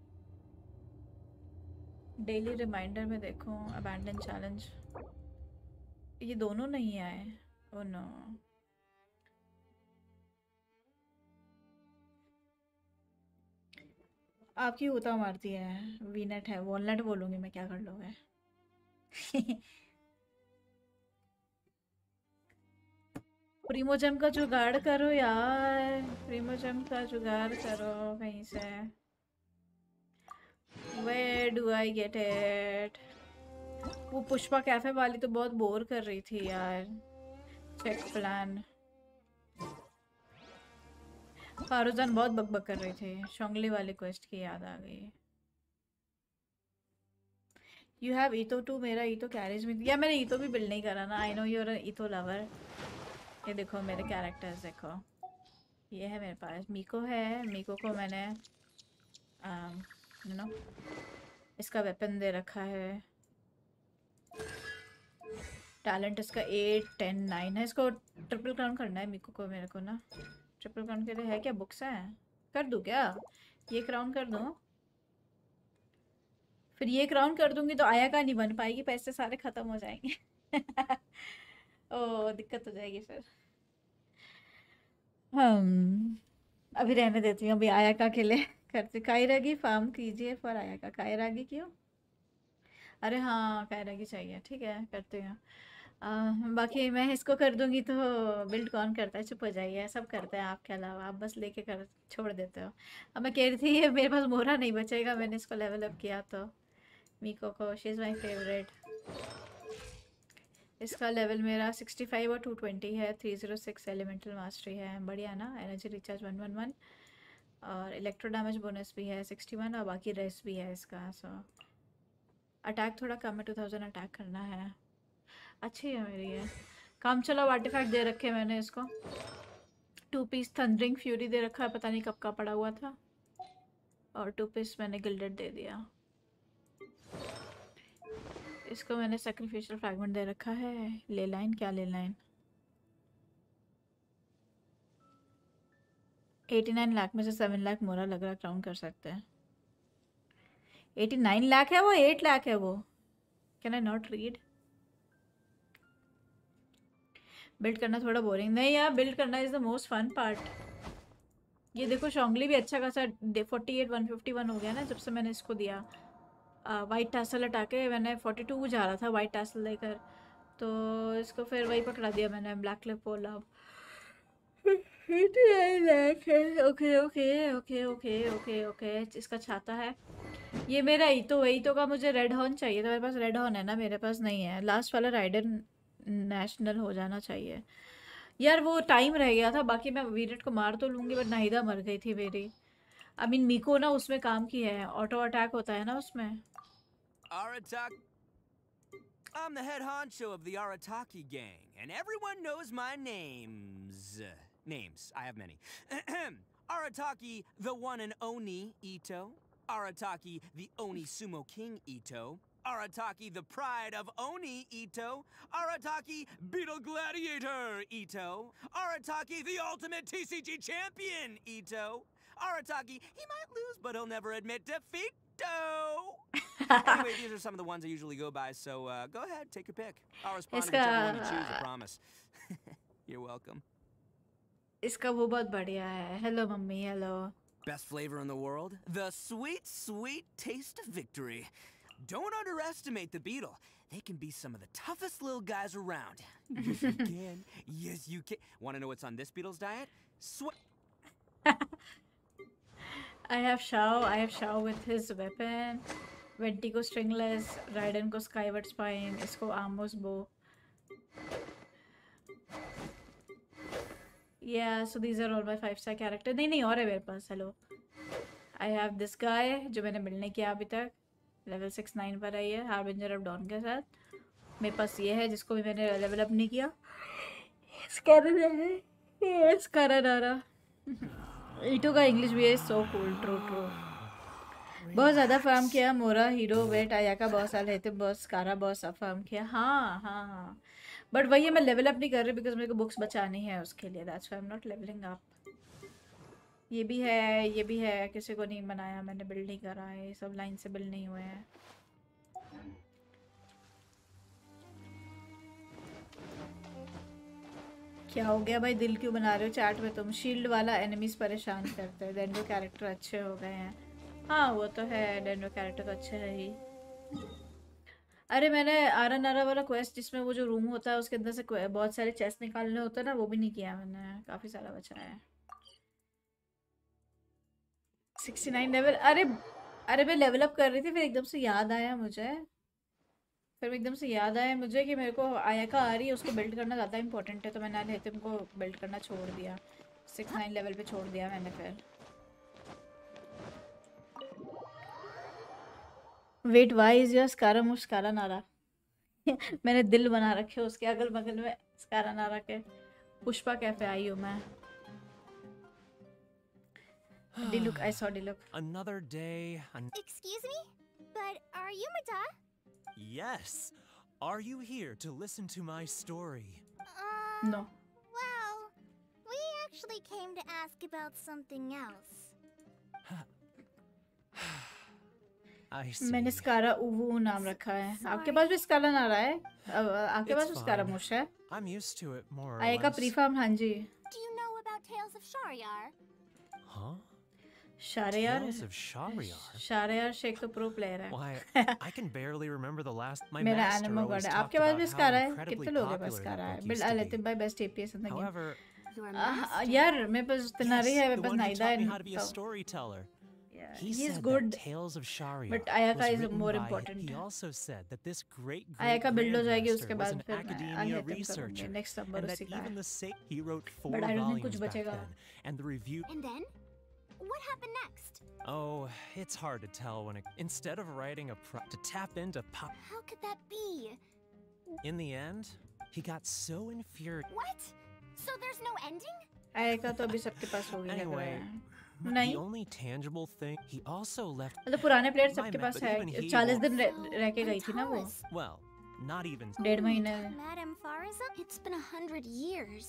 डेली रिमाइंडर में देखो, अबैंडन चैलेंज, ये दोनों नहीं आए। Oh no. आपकी होता मारती है, वीनट है, वॉलनट बोलूंगी मैं, क्या कर लोगे? प्रीमोजम का जुगाड़ करो यार, प्रीमोजम का जुगाड़ करो कहीं से। Where do I get it? वो पुष्पा कैफे वाली तो बहुत बोर कर रही थी यार। Check plan. फारूजान बहुत बकबक कर रही थी। शोंगली वाली क्वेस्ट की याद आ गई। यू हैव ईतो टू, मेरा ईतो कैरेज में। या मैंने ईतो भी बिल्ड नहीं करा ना। आई नो यूर अ ईतो लवर। ये देखो मेरे कैरेक्टर्स देखो, ये है मेरे पास। मीको है, मीको को मैंने यू नो इसका वेपन दे रखा है। टैलेंट इसका एट टेन नाइन है। इसको ट्रिपल क्राउन करना है मीको को, मेरे को ना। ट्रिपल क्राउन के लिए है क्या? बुक्स हैं, कर दूँ क्या? ये क्राउन कर दूँ, फिर ये क्राउन कर दूंगी तो आया का नहीं बन पाएगी, पैसे सारे खत्म हो जाएंगे। ओ दिक्कत हो जाएगी फिर। हम अभी रहने देती हूँ, अभी आया का के लिए करते। कायरागी फार्म कीजिए फॉर आया का। कायरागी क्यों? अरे हाँ कायरागी चाहिए, ठीक है करते हैं। बाकी मैं इसको कर दूंगी तो बिल्ड कौन करता है? चुप हो जाइए, सब करते हैं आपके अलावा, आप बस लेके कर छोड़ देते हो। अब मैं कह रही थी मेरे पास मोरा नहीं बचेगा, मैंने इसको लेवल अप किया तो। मीको को, शी इज़ माई फेवरेट। इसका लेवल मेरा सिक्सटी फाइव और टू ट्वेंटी है। Three zero six elemental mastery है, बढ़िया ना। Energy recharge one one one और इलेक्ट्रो डैमेज बोनस भी है सिक्सटी वन और बाकी रेस्ट भी है इसका। सो अटैक थोड़ा कम है, टू थाउजेंड अटैक करना है। अच्छी है मेरी ये। काम चलाओ आर्टिफैक्ट दे रखे मैंने इसको। टू पीस थंडरिंग फ्यूरी दे रखा है, पता नहीं कब का पड़ा हुआ था। और टू पीस मैंने गिल्डेड दे दिया। इसको मैंने सैक्रिफिशियल फ्रैगमेंट दे रखा है। ले लाइन, क्या ले लाइन? एटी नाइन लाख में से सेवन लाख मोरा लग रहा क्राउन कर सकते हैं। एटी नाइन लाख है वो, एट लाख है वो। Can I not read? Build करना थोड़ा बोरिंग नहीं यार, बिल्ड करना is the most fun part. ये देखो शोंगली भी अच्छा खासा forty eight one fifty one हो गया ना जब से मैंने इसको दिया। वाइट टैसल हटा के मैंने फोर्टी टू जा रहा था वाइट टैसल लेकर, तो इसको फिर वही पकड़ा दिया मैंने, ब्लैक क्लिप पोला। Okay okay okay okay okay okay इसका छाता है। ये मेरा ईतो है, ईतो का मुझे रेड हॉर्न चाहिए था, मेरे पास रेड हॉर्न है ना, मेरे पास नहीं है। लास्ट वाला राइडर नेशनल हो जाना चाहिए यार। वो टाइम रह गया था, बाकी मैं वीरेट को मार तो लूंगी बट नाहिदा मर गई थी मेरी। आई मीन मिको ना उसमें काम किया है, ऑटो अटैक होता है ना उसमें। Arataki. I'm the head honcho of the Arataki gang, and everyone knows my names. Names. I have many. Arataki, the one and only Ito. Arataki, the Oni Sumo King Ito. Arataki, the pride of Oni Ito. Arataki, Beetle Gladiator Ito. Arataki, the ultimate T C G champion Ito. Arataki, he might lose, but he'll never admit defeat. Anyway, these are some of the ones I usually go by, so uh, go ahead, take your pick. I'll respond to whichever one you choose, I promise. You're welcome. इसका वो बहुत बढ़िया है। Hello मम्मी, hello. Best flavor in the world? The sweet, sweet taste of victory. Don't underestimate the beetle. They can be some of the toughest little guys around. Yes, you can. Yes, you can. Want to know what's on this beetle's diet? Sweat. I have Shao. I have Shao with his weapon. Venti को stringless, Raiden को skyward spine, इसको Amos bow. Yeah, so these are all my five star characters. नहीं नहीं और है मेरे पास. Hello. I have this guy जो मैंने build नहीं किया अभी तक. Level six nine पर आई है Harbinger of Dawn के साथ. मेरे पास ये है जिसको भी मैंने level up नहीं किया. Scarran है. Yes, Scarran आ रहा. ईटो का इंग्लिश भी है सो कूल ट्रू ट्रू बहुत ज़्यादा फार्म किया मोरा हीरो वेट आया का बहुत साल रहते बहुत कारा बहुत सा फार्म किया हाँ हाँ हाँ बट वही है मैं लेवल अप नहीं कर रही बिकॉज मेरे को बुक्स बचानी है उसके लिए that's why I am not levelling up ये भी है ये भी है किसी को नहीं बनाया मैंने बिल्ड नहीं करा है ये सब लाइन से बिल्ड नहीं हुए हैं क्या हो गया भाई दिल क्यों बना रहे हो चैट में तुम शील्ड वाला एनिमीज परेशान करते हैं डेंडो कैरेक्टर अच्छे हो गए हैं हाँ वो तो है डेंडो कैरेक्टर तो अच्छे है ही अरे मैंने आरा नारा वाला क्वेस्ट जिसमें वो जो रूम होता है उसके अंदर से बहुत सारे चेस्ट निकालने होते हैं ना वो भी नहीं किया मैंने काफ़ी सारा बचा है सिक्सटी नाइन लेवल अरे अरे मैं लेवल अप कर रही थी फिर एकदम से याद आया मुझे फिर एकदम से याद आया मुझे कि मेरे को आयका आ रही है उसको बिल्ड करना ज़्यादा इंपॉर्टेंट है तो मैंने लेते को बिल्ड करना छोड़ दिया सिक्स नाइन लेवल पे छोड़ दिया मैंने फिर wait why is your Scara मुझ स्कारा नारा मैंने दिल बना रखे उसके अगल बगल में स्कारा नारा के पुष्पा कैफे आई हूँ मैं Diluc, I saw Diluc. Another day. An Excuse me? But are you Mada? Yes. Are you here to listen to my story? Uh, no. Well, we actually came to ask about something else. I see. मैंने स्कारा उवू नाम रखा है आपके पास भी स्कारा नारा है आपके पास भी स्कारा मुश है I'm used to it more or आयका less. प्रीफार्म हाँ जी Do you know about Tales of Shariar? Huh? Shariar? Tales of Shariar? Shariar Sheikh तो प्रो प्लेयर है Why, I can barely remember the last. My मेरा master एनिमल always गॉड है talked आपके पास about भी how स्कारा है incredibly कितने लोगों के पास popular स्कारा that है book बिल्ड used to लेते be. By best APS in the game However, यार मेरे पास तनारी है मेरे the pass one who नाइदा taught me है how to be a storyteller. He he is said good that Tales of Shariar but Ayaka was is written more by- important He also said that this great Ayaka great build हो जाएगी grandmaster उसके was बाद an फिर मैं academia I'll hit him researcher, करूंगी next number and that उसी का even है the same he wrote four But I don't think कुछ volumes back बचेगा then, and the review. And then? What happened next? Oh, it's hard to tell when it. Instead of writing a pro to tap into pop. How could that be? In the end, he got so infuriated. What? So there's no ending? आयका तो अभी सबके पास होगी लग रहा Anyway, है the नहीं only tangible thing he also left. मतलब पुराने प्लेयर My सबके ma- पास but है even he चालीस won't- दिन रह रह के गई थी ना वो Well, not even. डेढ़ महीने Madame Farazan? It's been a hundred years.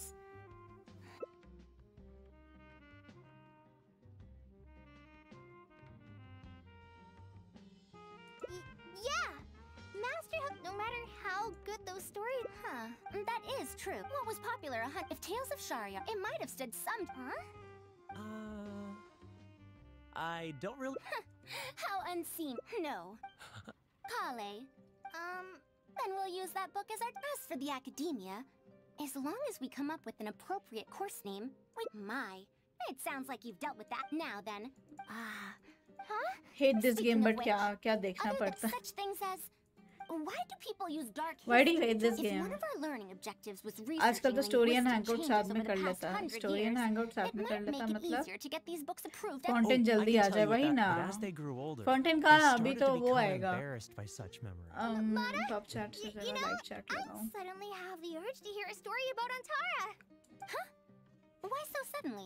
Yeah! Master Hook, no matter how good those stories... Huh. That is true. What was popular a hun- If Tales of Shariar, it might have stood some... Huh? Uh, I don't really. How unseen. No. Kale. Um, then we'll use that book as our... As for the academia, as long as we come up with an appropriate course name, we... My. It sounds like you've dealt with that. Now then. Ah. Huh? hate this Speaking game of but क्या क्या देखना Other than पड़ता है such things as... Why do people use dark Why do you history? hate this If game? one of our learning objectives was आजकल researching तो story and linguistic hangout changes साथ में over कर the past लेता है hundred story and years, hangout साथ it में कर might लेता make it मतलब easier to get these books approved at content I जल्दी can आ tell जाए you वही that, ना but as they grew older, content they कहाँ अभी started तो to वो become आएगा embarrassed by such memories. um Lana, top chat से y- जरा you know, live chat I लगाओ suddenly have the urge to hear a story about Antara. Huh? Why so suddenly?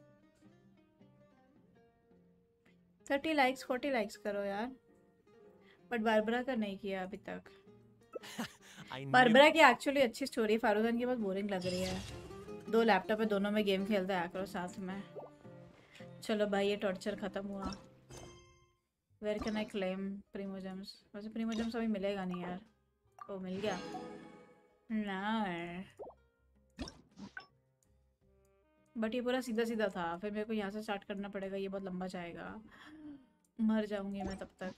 Thirty likes forty likes करो यार but Barbara का नहीं किया अभी तक I knew बारबरा की एक्चुअली अच्छी स्टोरी फारूखान की बहुत बोरिंग लग रही है दो लैपटॉप है दोनों में गेम खेलते हैं करो साथ में चलो भाई ये टॉर्चर खत्म हुआ where can I claim primogems वैसे प्रीमोजेम्स अभी मिलेगा नहीं यार ओ मिल गया ना बट ये पूरा सीधा सीधा था फिर मेरे को यहाँ से स्टार्ट करना पड़ेगा ये बहुत लंबा जाएगा मर जाऊंगी मैं तब तक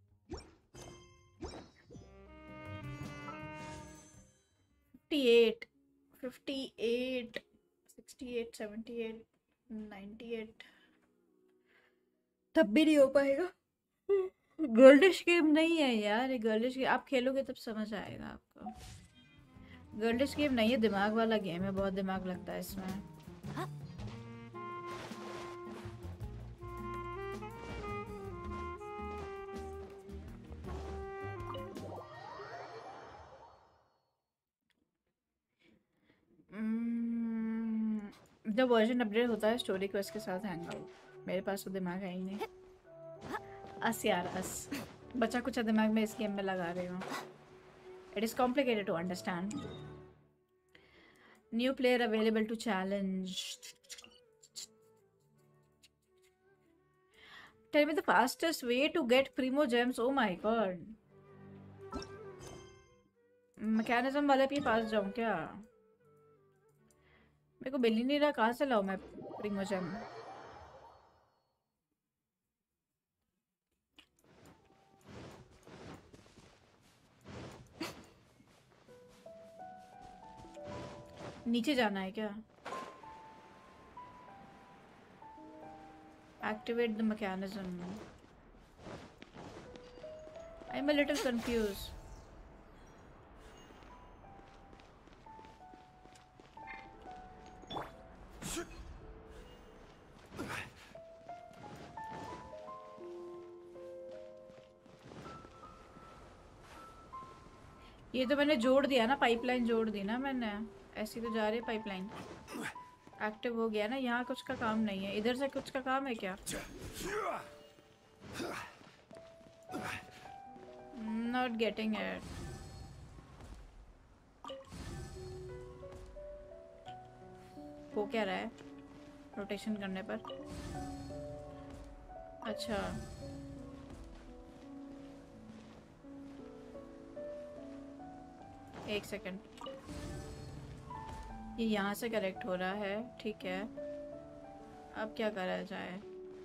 fifty eight fifty eight sixty eight seventy eight ninety eight तब भी नहीं हो पाएगा गर्लिश गेम नहीं है यार ये गर्लिश गेम आप खेलोगे तब समझ आएगा आपको गर्लिश गेम नहीं है दिमाग वाला गेम है बहुत दिमाग लगता है इसमें जब वर्जन अपडेट होता है स्टोरी क्वेस्ट के साथ हैंग आउट मेरे पास तो दिमाग है ही नहीं अस यार अस बच्चा कुछ दिमाग में इस गेम में लगा रही हूँ it is complicated to understand new player available to challenge tell me the fastest way to get primogems oh my god mechanism वाले के पास जाऊँ क्या मेरे को बिल ही नहीं रहा कहाँ से लाऊं मैं प्रीमो जेम नीचे जाना है क्या activate the mechanism I am a little confuse ये तो मैंने जोड़ दिया ना पाइपलाइन जोड़ दी ना मैंने ऐसी तो जा रही है पाइपलाइन एक्टिव हो गया ना यहाँ कुछ का काम नहीं है इधर से कुछ का काम है क्या नॉट गेटिंग इट हो क्या रहा है रोटेशन करने पर अच्छा एक सेकंड ये यहाँ से करेक्ट हो रहा है ठीक है अब क्या करा जाए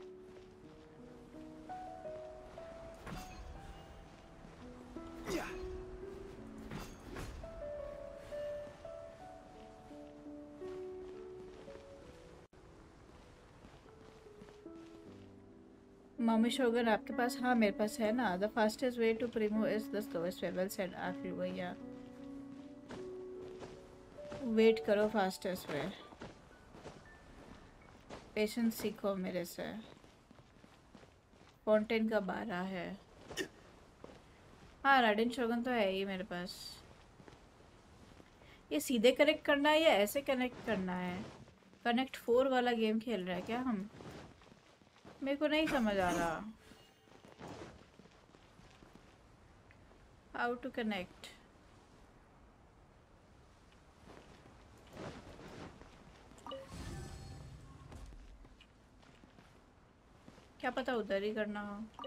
मम्मी शोगर आपके पास हाँ मेरे पास है ना the fastest way to primo is the slowest way well said आखिर भैया वेट करो फास्टेस्ट वे पेशेंस सीखो मेरे से फॉन्टेन का बारह है हाँ राडिन शोगन तो है ही मेरे पास ये सीधे कनेक्ट करना है या ऐसे कनेक्ट करना है कनेक्ट फोर वाला गेम खेल रहा है क्या हम मेरे को नहीं समझ आ रहा हाउ टू कनेक्ट क्या पता उधर ही करना हो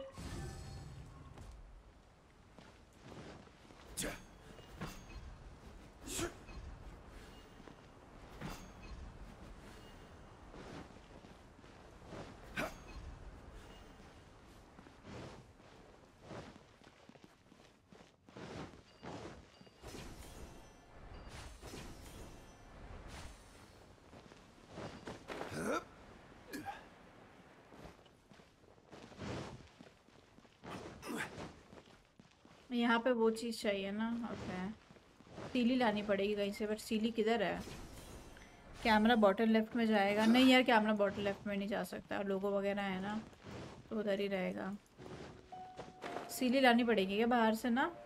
यहाँ पे वो चीज़ चाहिए ना। ओके, सीली लानी पड़ेगी कहीं से, बट सीली किधर है? कैमरा बॉटल लेफ्ट में जाएगा? नहीं यार, कैमरा बॉटल लेफ्ट में नहीं जा सकता, लोगो वगैरह है ना, तो उधर ही रहेगा। सीली लानी पड़ेगी क्या बाहर से ना?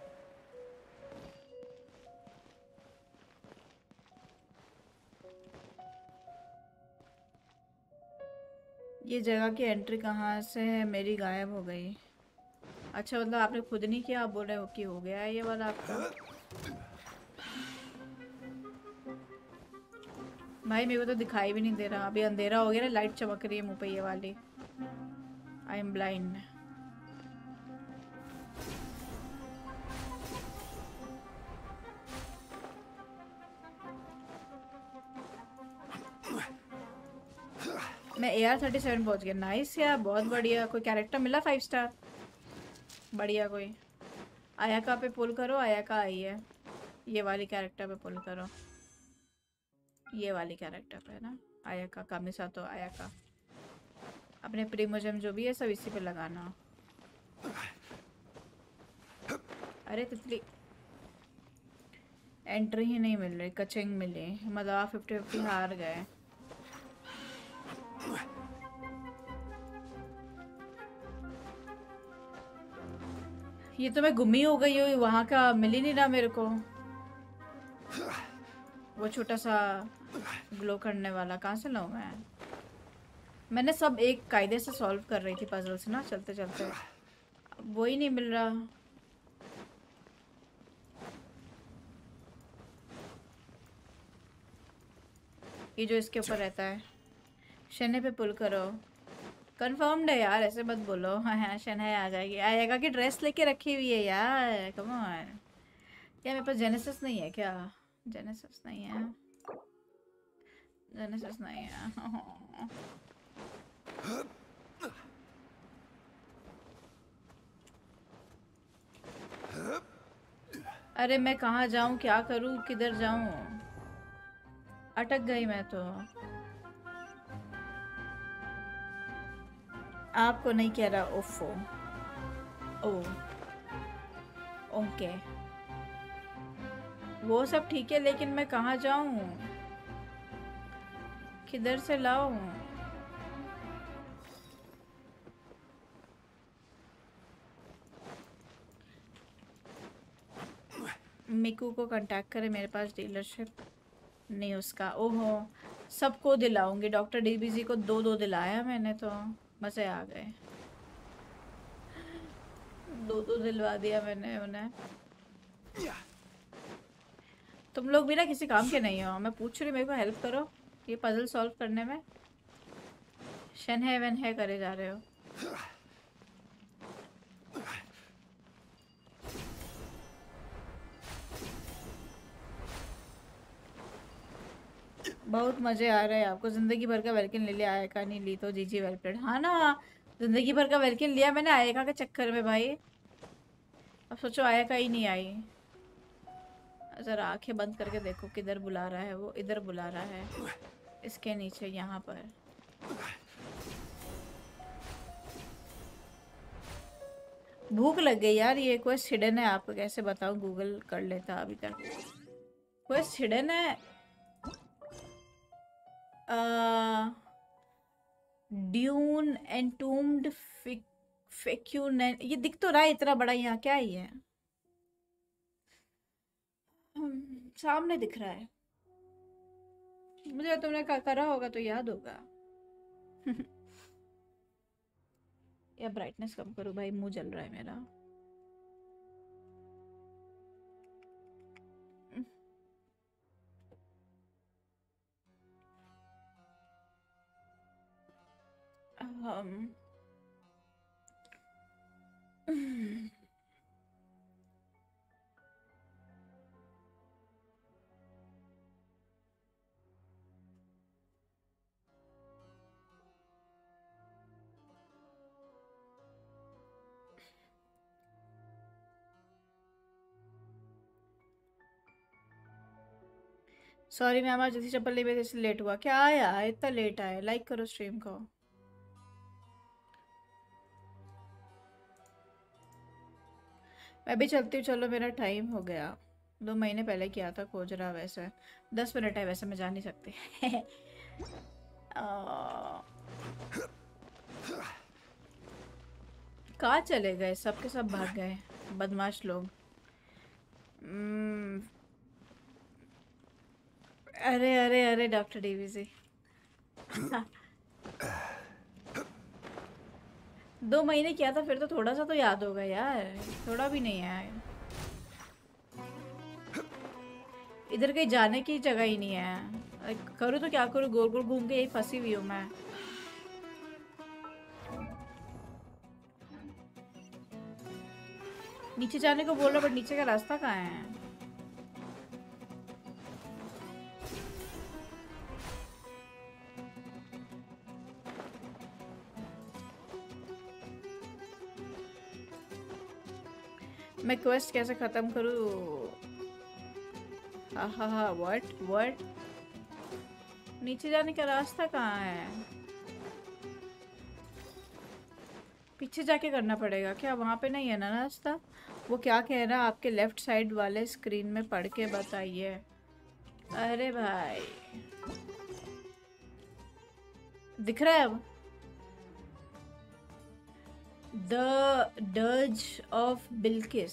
ये जगह की एंट्री कहाँ से है? मेरी गायब हो गई। अच्छा, मतलब आपने खुद नहीं किया, आप बोल रहे हो कि हो गया है ये वाला आपका। भाई मेरे को तो दिखाई भी नहीं दे रहा, अभी अंधेरा हो गया ना, लाइट चमक रही है मुँह पे ये वाली। I am blind. मैं ए आर थर्टी सेवन पहुँच गया। नाइस यार, बहुत बढ़िया। कोई कैरेक्टर मिला फाइव स्टार? बढ़िया। कोई आयाका पे पुल करो, आयाका आई है। ये वाली कैरेक्टर पे पुल करो, ये वाली कैरेक्टर पे ना, आयाका कामिसातो आयाका। अपने प्रीमोजम जो भी है सब इसी पे लगाना। अरे तितली, एंट्री ही नहीं मिल रही, कचिंग मिली, मतलब आप फिफ्टी फिफ्टी हार गए। ये तो मैं गुमी हो गई हूँ, वहाँ का मिल ही नहीं रहा मेरे को। वो छोटा सा ग्लो करने वाला कहाँ से लाऊं मैं? मैंने सब एक कायदे से सॉल्व कर रही थी पजल्स ना, चलते चलते वो ही नहीं मिल रहा। ये जो इसके ऊपर रहता है, शने पे पुल करो। कंफर्म्ड है यार, ऐसे मत बोलो। हाँ हाँ, शनाई आ जाएगी। आएगा की ड्रेस लेके रखी हुई है यार, कम ऑन। क्या मेरे पास जेनेसिस नहीं है क्या? जेनेसिस नहीं है, जेनेसिस नहीं है। अरे मैं कहाँ जाऊँ, क्या करूँ, किधर जाऊँ? अटक गई मैं तो। आपको नहीं कह रहा। ओफो, ओ ओके, वो सब ठीक है, लेकिन मैं कहाँ जाऊँ, किधर से लाऊं? मिकू को कांटेक्ट करे, मेरे पास डीलरशिप नहीं उसका। ओहो, सबको दिलाऊंगी। डॉक्टर डीबीजी को दो दो दिलाया मैंने तो मजे आ गए। दो दो दिलवा दिया मैंने उन्हें। तुम लोग भी ना किसी काम के नहीं हो, मैं पूछ रही, मेरे को हेल्प करो ये पजल सॉल्व करने में। शन है वन है करे जा रहे हो। बहुत मजे आ रहे हैं आपको। जिंदगी भर का वेलकन ले लिया, आयका नहीं ली तो जीजी वेल प्लेड। हाँ ना, जिंदगी भर का वेलकन लिया मैंने आयका के चक्कर में भाई। अब सोचो आयका ही नहीं आई। जरा आंखें बंद करके देखो किधर बुला रहा है वो। इधर बुला रहा है, इसके नीचे, यहाँ पर। भूख लग गई यार। ये क्वेस्ट हिडन है, आपको कैसे बताऊं, गूगल कर लेता अभी तक। क्वेस्ट हिडन है। ड्यून एंटूम्ड फेक्यून, ये दिख तो रहा है इतना बड़ा, यहाँ क्या ही है? सामने दिख रहा है मुझे। तुमने करा होगा तो याद होगा। या ब्राइटनेस कम करो भाई, मुंह जल रहा है मेरा। um, सॉरी मैम, आज जैसी चप्पल ले मेरे से लेट हुआ। क्या आया इतना लेट आया? लाइक करो स्ट्रीम को। मैं भी चलती हूँ, चलो मेरा टाइम हो गया। दो महीने पहले किया था खोज रहा, वैसे दस मिनट है, वैसे मैं जा नहीं सकती। आ, कहाँ चले गए? सब के सब भाग गए बदमाश लोग। हम्म, अरे अरे अरे डॉक्टर डीवीसी। दो महीने किया था, फिर तो थोड़ा सा तो याद होगा यार, थोड़ा भी नहीं है। इधर कहीं जाने की जगह ही नहीं है। करूँ तो क्या करूँ, गोल गोल घूम के यही फंसी हुई हूँ मैं। नीचे जाने को बोल रहा, बट नीचे का रास्ता कहाँ है? मैं क्वेस्ट कैसे खत्म करूँ? हा हा हा, व्हाट व्हाट? नीचे जाने का रास्ता कहाँ है? पीछे जाके करना पड़ेगा क्या? वहाँ पे नहीं है ना रास्ता? वो क्या कह रहा है? आपके लेफ्ट साइड वाले स्क्रीन में पढ़ के बताइए। अरे भाई दिख रहा है अब? The dirge of Bilqis,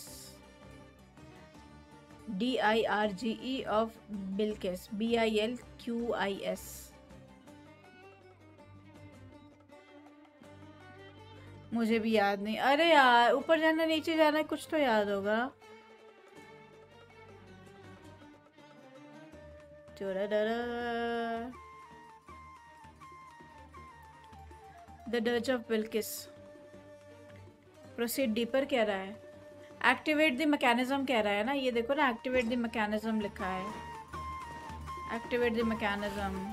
D I R G E of Bilqis, B I L Q I S. मुझे भी याद नहीं। अरे यार ऊपर जाना नीचे जाना, कुछ तो याद होगा। The dirge of Bilqis, proceed deeper कह रहा है। एक्टिवेट द मैकेनिज्म कह रहा है ना, ये देखो ना, एक्टिवेट द मैकेनिज्म लिखा है। Activate the mechanism.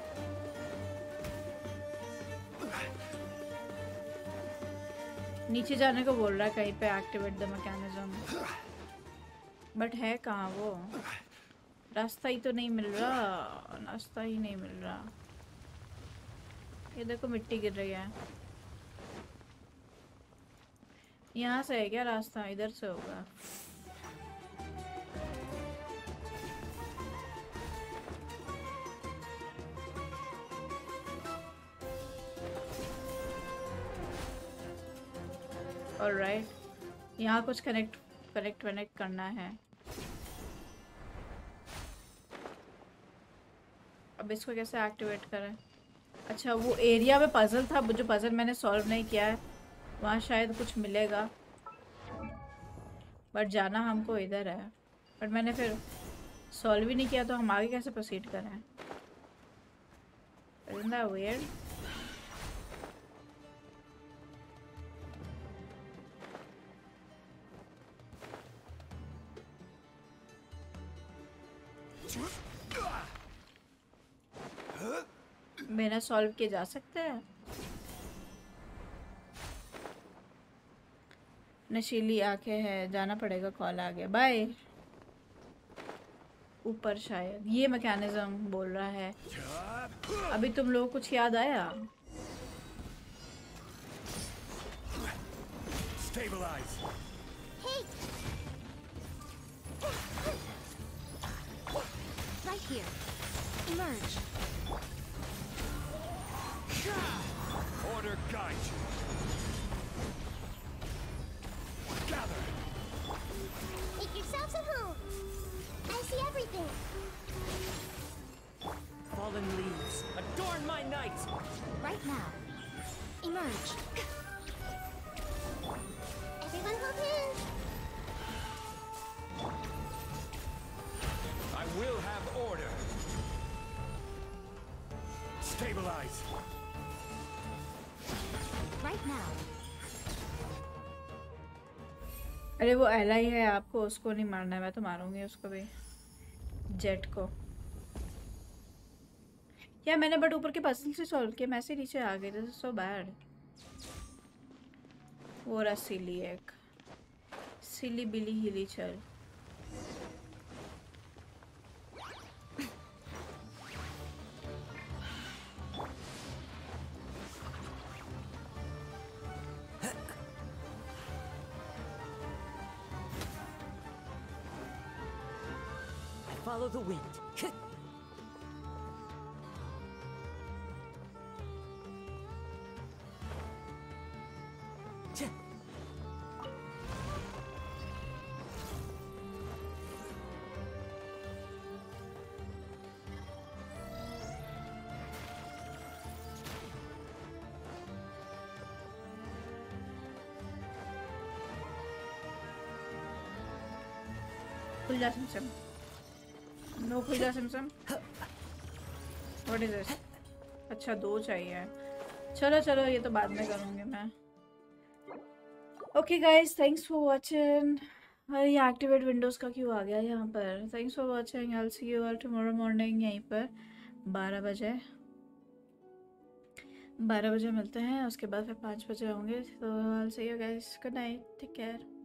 नीचे जाने को बोल रहा है कहीं पे, एक्टिवेट द मैकेनिज्म। बट है कहाँ वो? रास्ता ही तो नहीं मिल रहा, रास्ता ही नहीं मिल रहा। ये देखो मिट्टी गिर रही है। यहाँ से है क्या रास्ता? इधर से होगा। ऑलराइट, यहाँ कुछ कनेक्ट कनेक्ट कनेक्ट करना है। अब इसको कैसे एक्टिवेट करें? अच्छा, वो एरिया में पजल था, जो पजल मैंने सॉल्व नहीं किया है, वहाँ शायद कुछ मिलेगा। बट जाना हमको इधर है, बट मैंने फिर सॉल्व ही नहीं किया, तो हम आगे कैसे प्रोसीड करें? Isn't that weird? बिना सॉल्व किए जा सकते हैं? नशीली आंखें हैं, जाना पड़ेगा। कॉल आ गया, बाय। ऊपर शायद ये मैकेनिज्म बोल रहा है। अभी तुम लोगों को कुछ याद आया? Stabilize. Hey! Right here. Emerge. Order guide you. Gather. Make yourselves at home. I see everything. Fallen leaves, adorn my night. Right now. Emerge. Everyone hold hands. I will have order. Stabilize. Right now. अरे वो एला ही है, आपको उसको नहीं मारना है। मैं तो मारूंगी उसको भी, जेट को। या मैंने बट ऊपर के पजल से सॉल्व किया, मैं से नीचे आ गई। This is so bad. वो रहा सिली, एक सिली बिली हिली चल। follow the wind. खुल जा सिमसिम। नो खुल जा सिमसिम। What is this? अच्छा दो चाहिए। चलो चलो ये तो बाद में करूँगी मैं। Okay guys, thanks for watching. अरे ये एक्टिवेट विंडोज का क्यों आ गया यहाँ पर? Thanks for watching. I will see you all tomorrow morning यहीं पर बारह बजे। बारह बजे मिलते हैं, उसके बाद फिर पाँच बजे होंगे। तो I will see you guys. Good night, take care.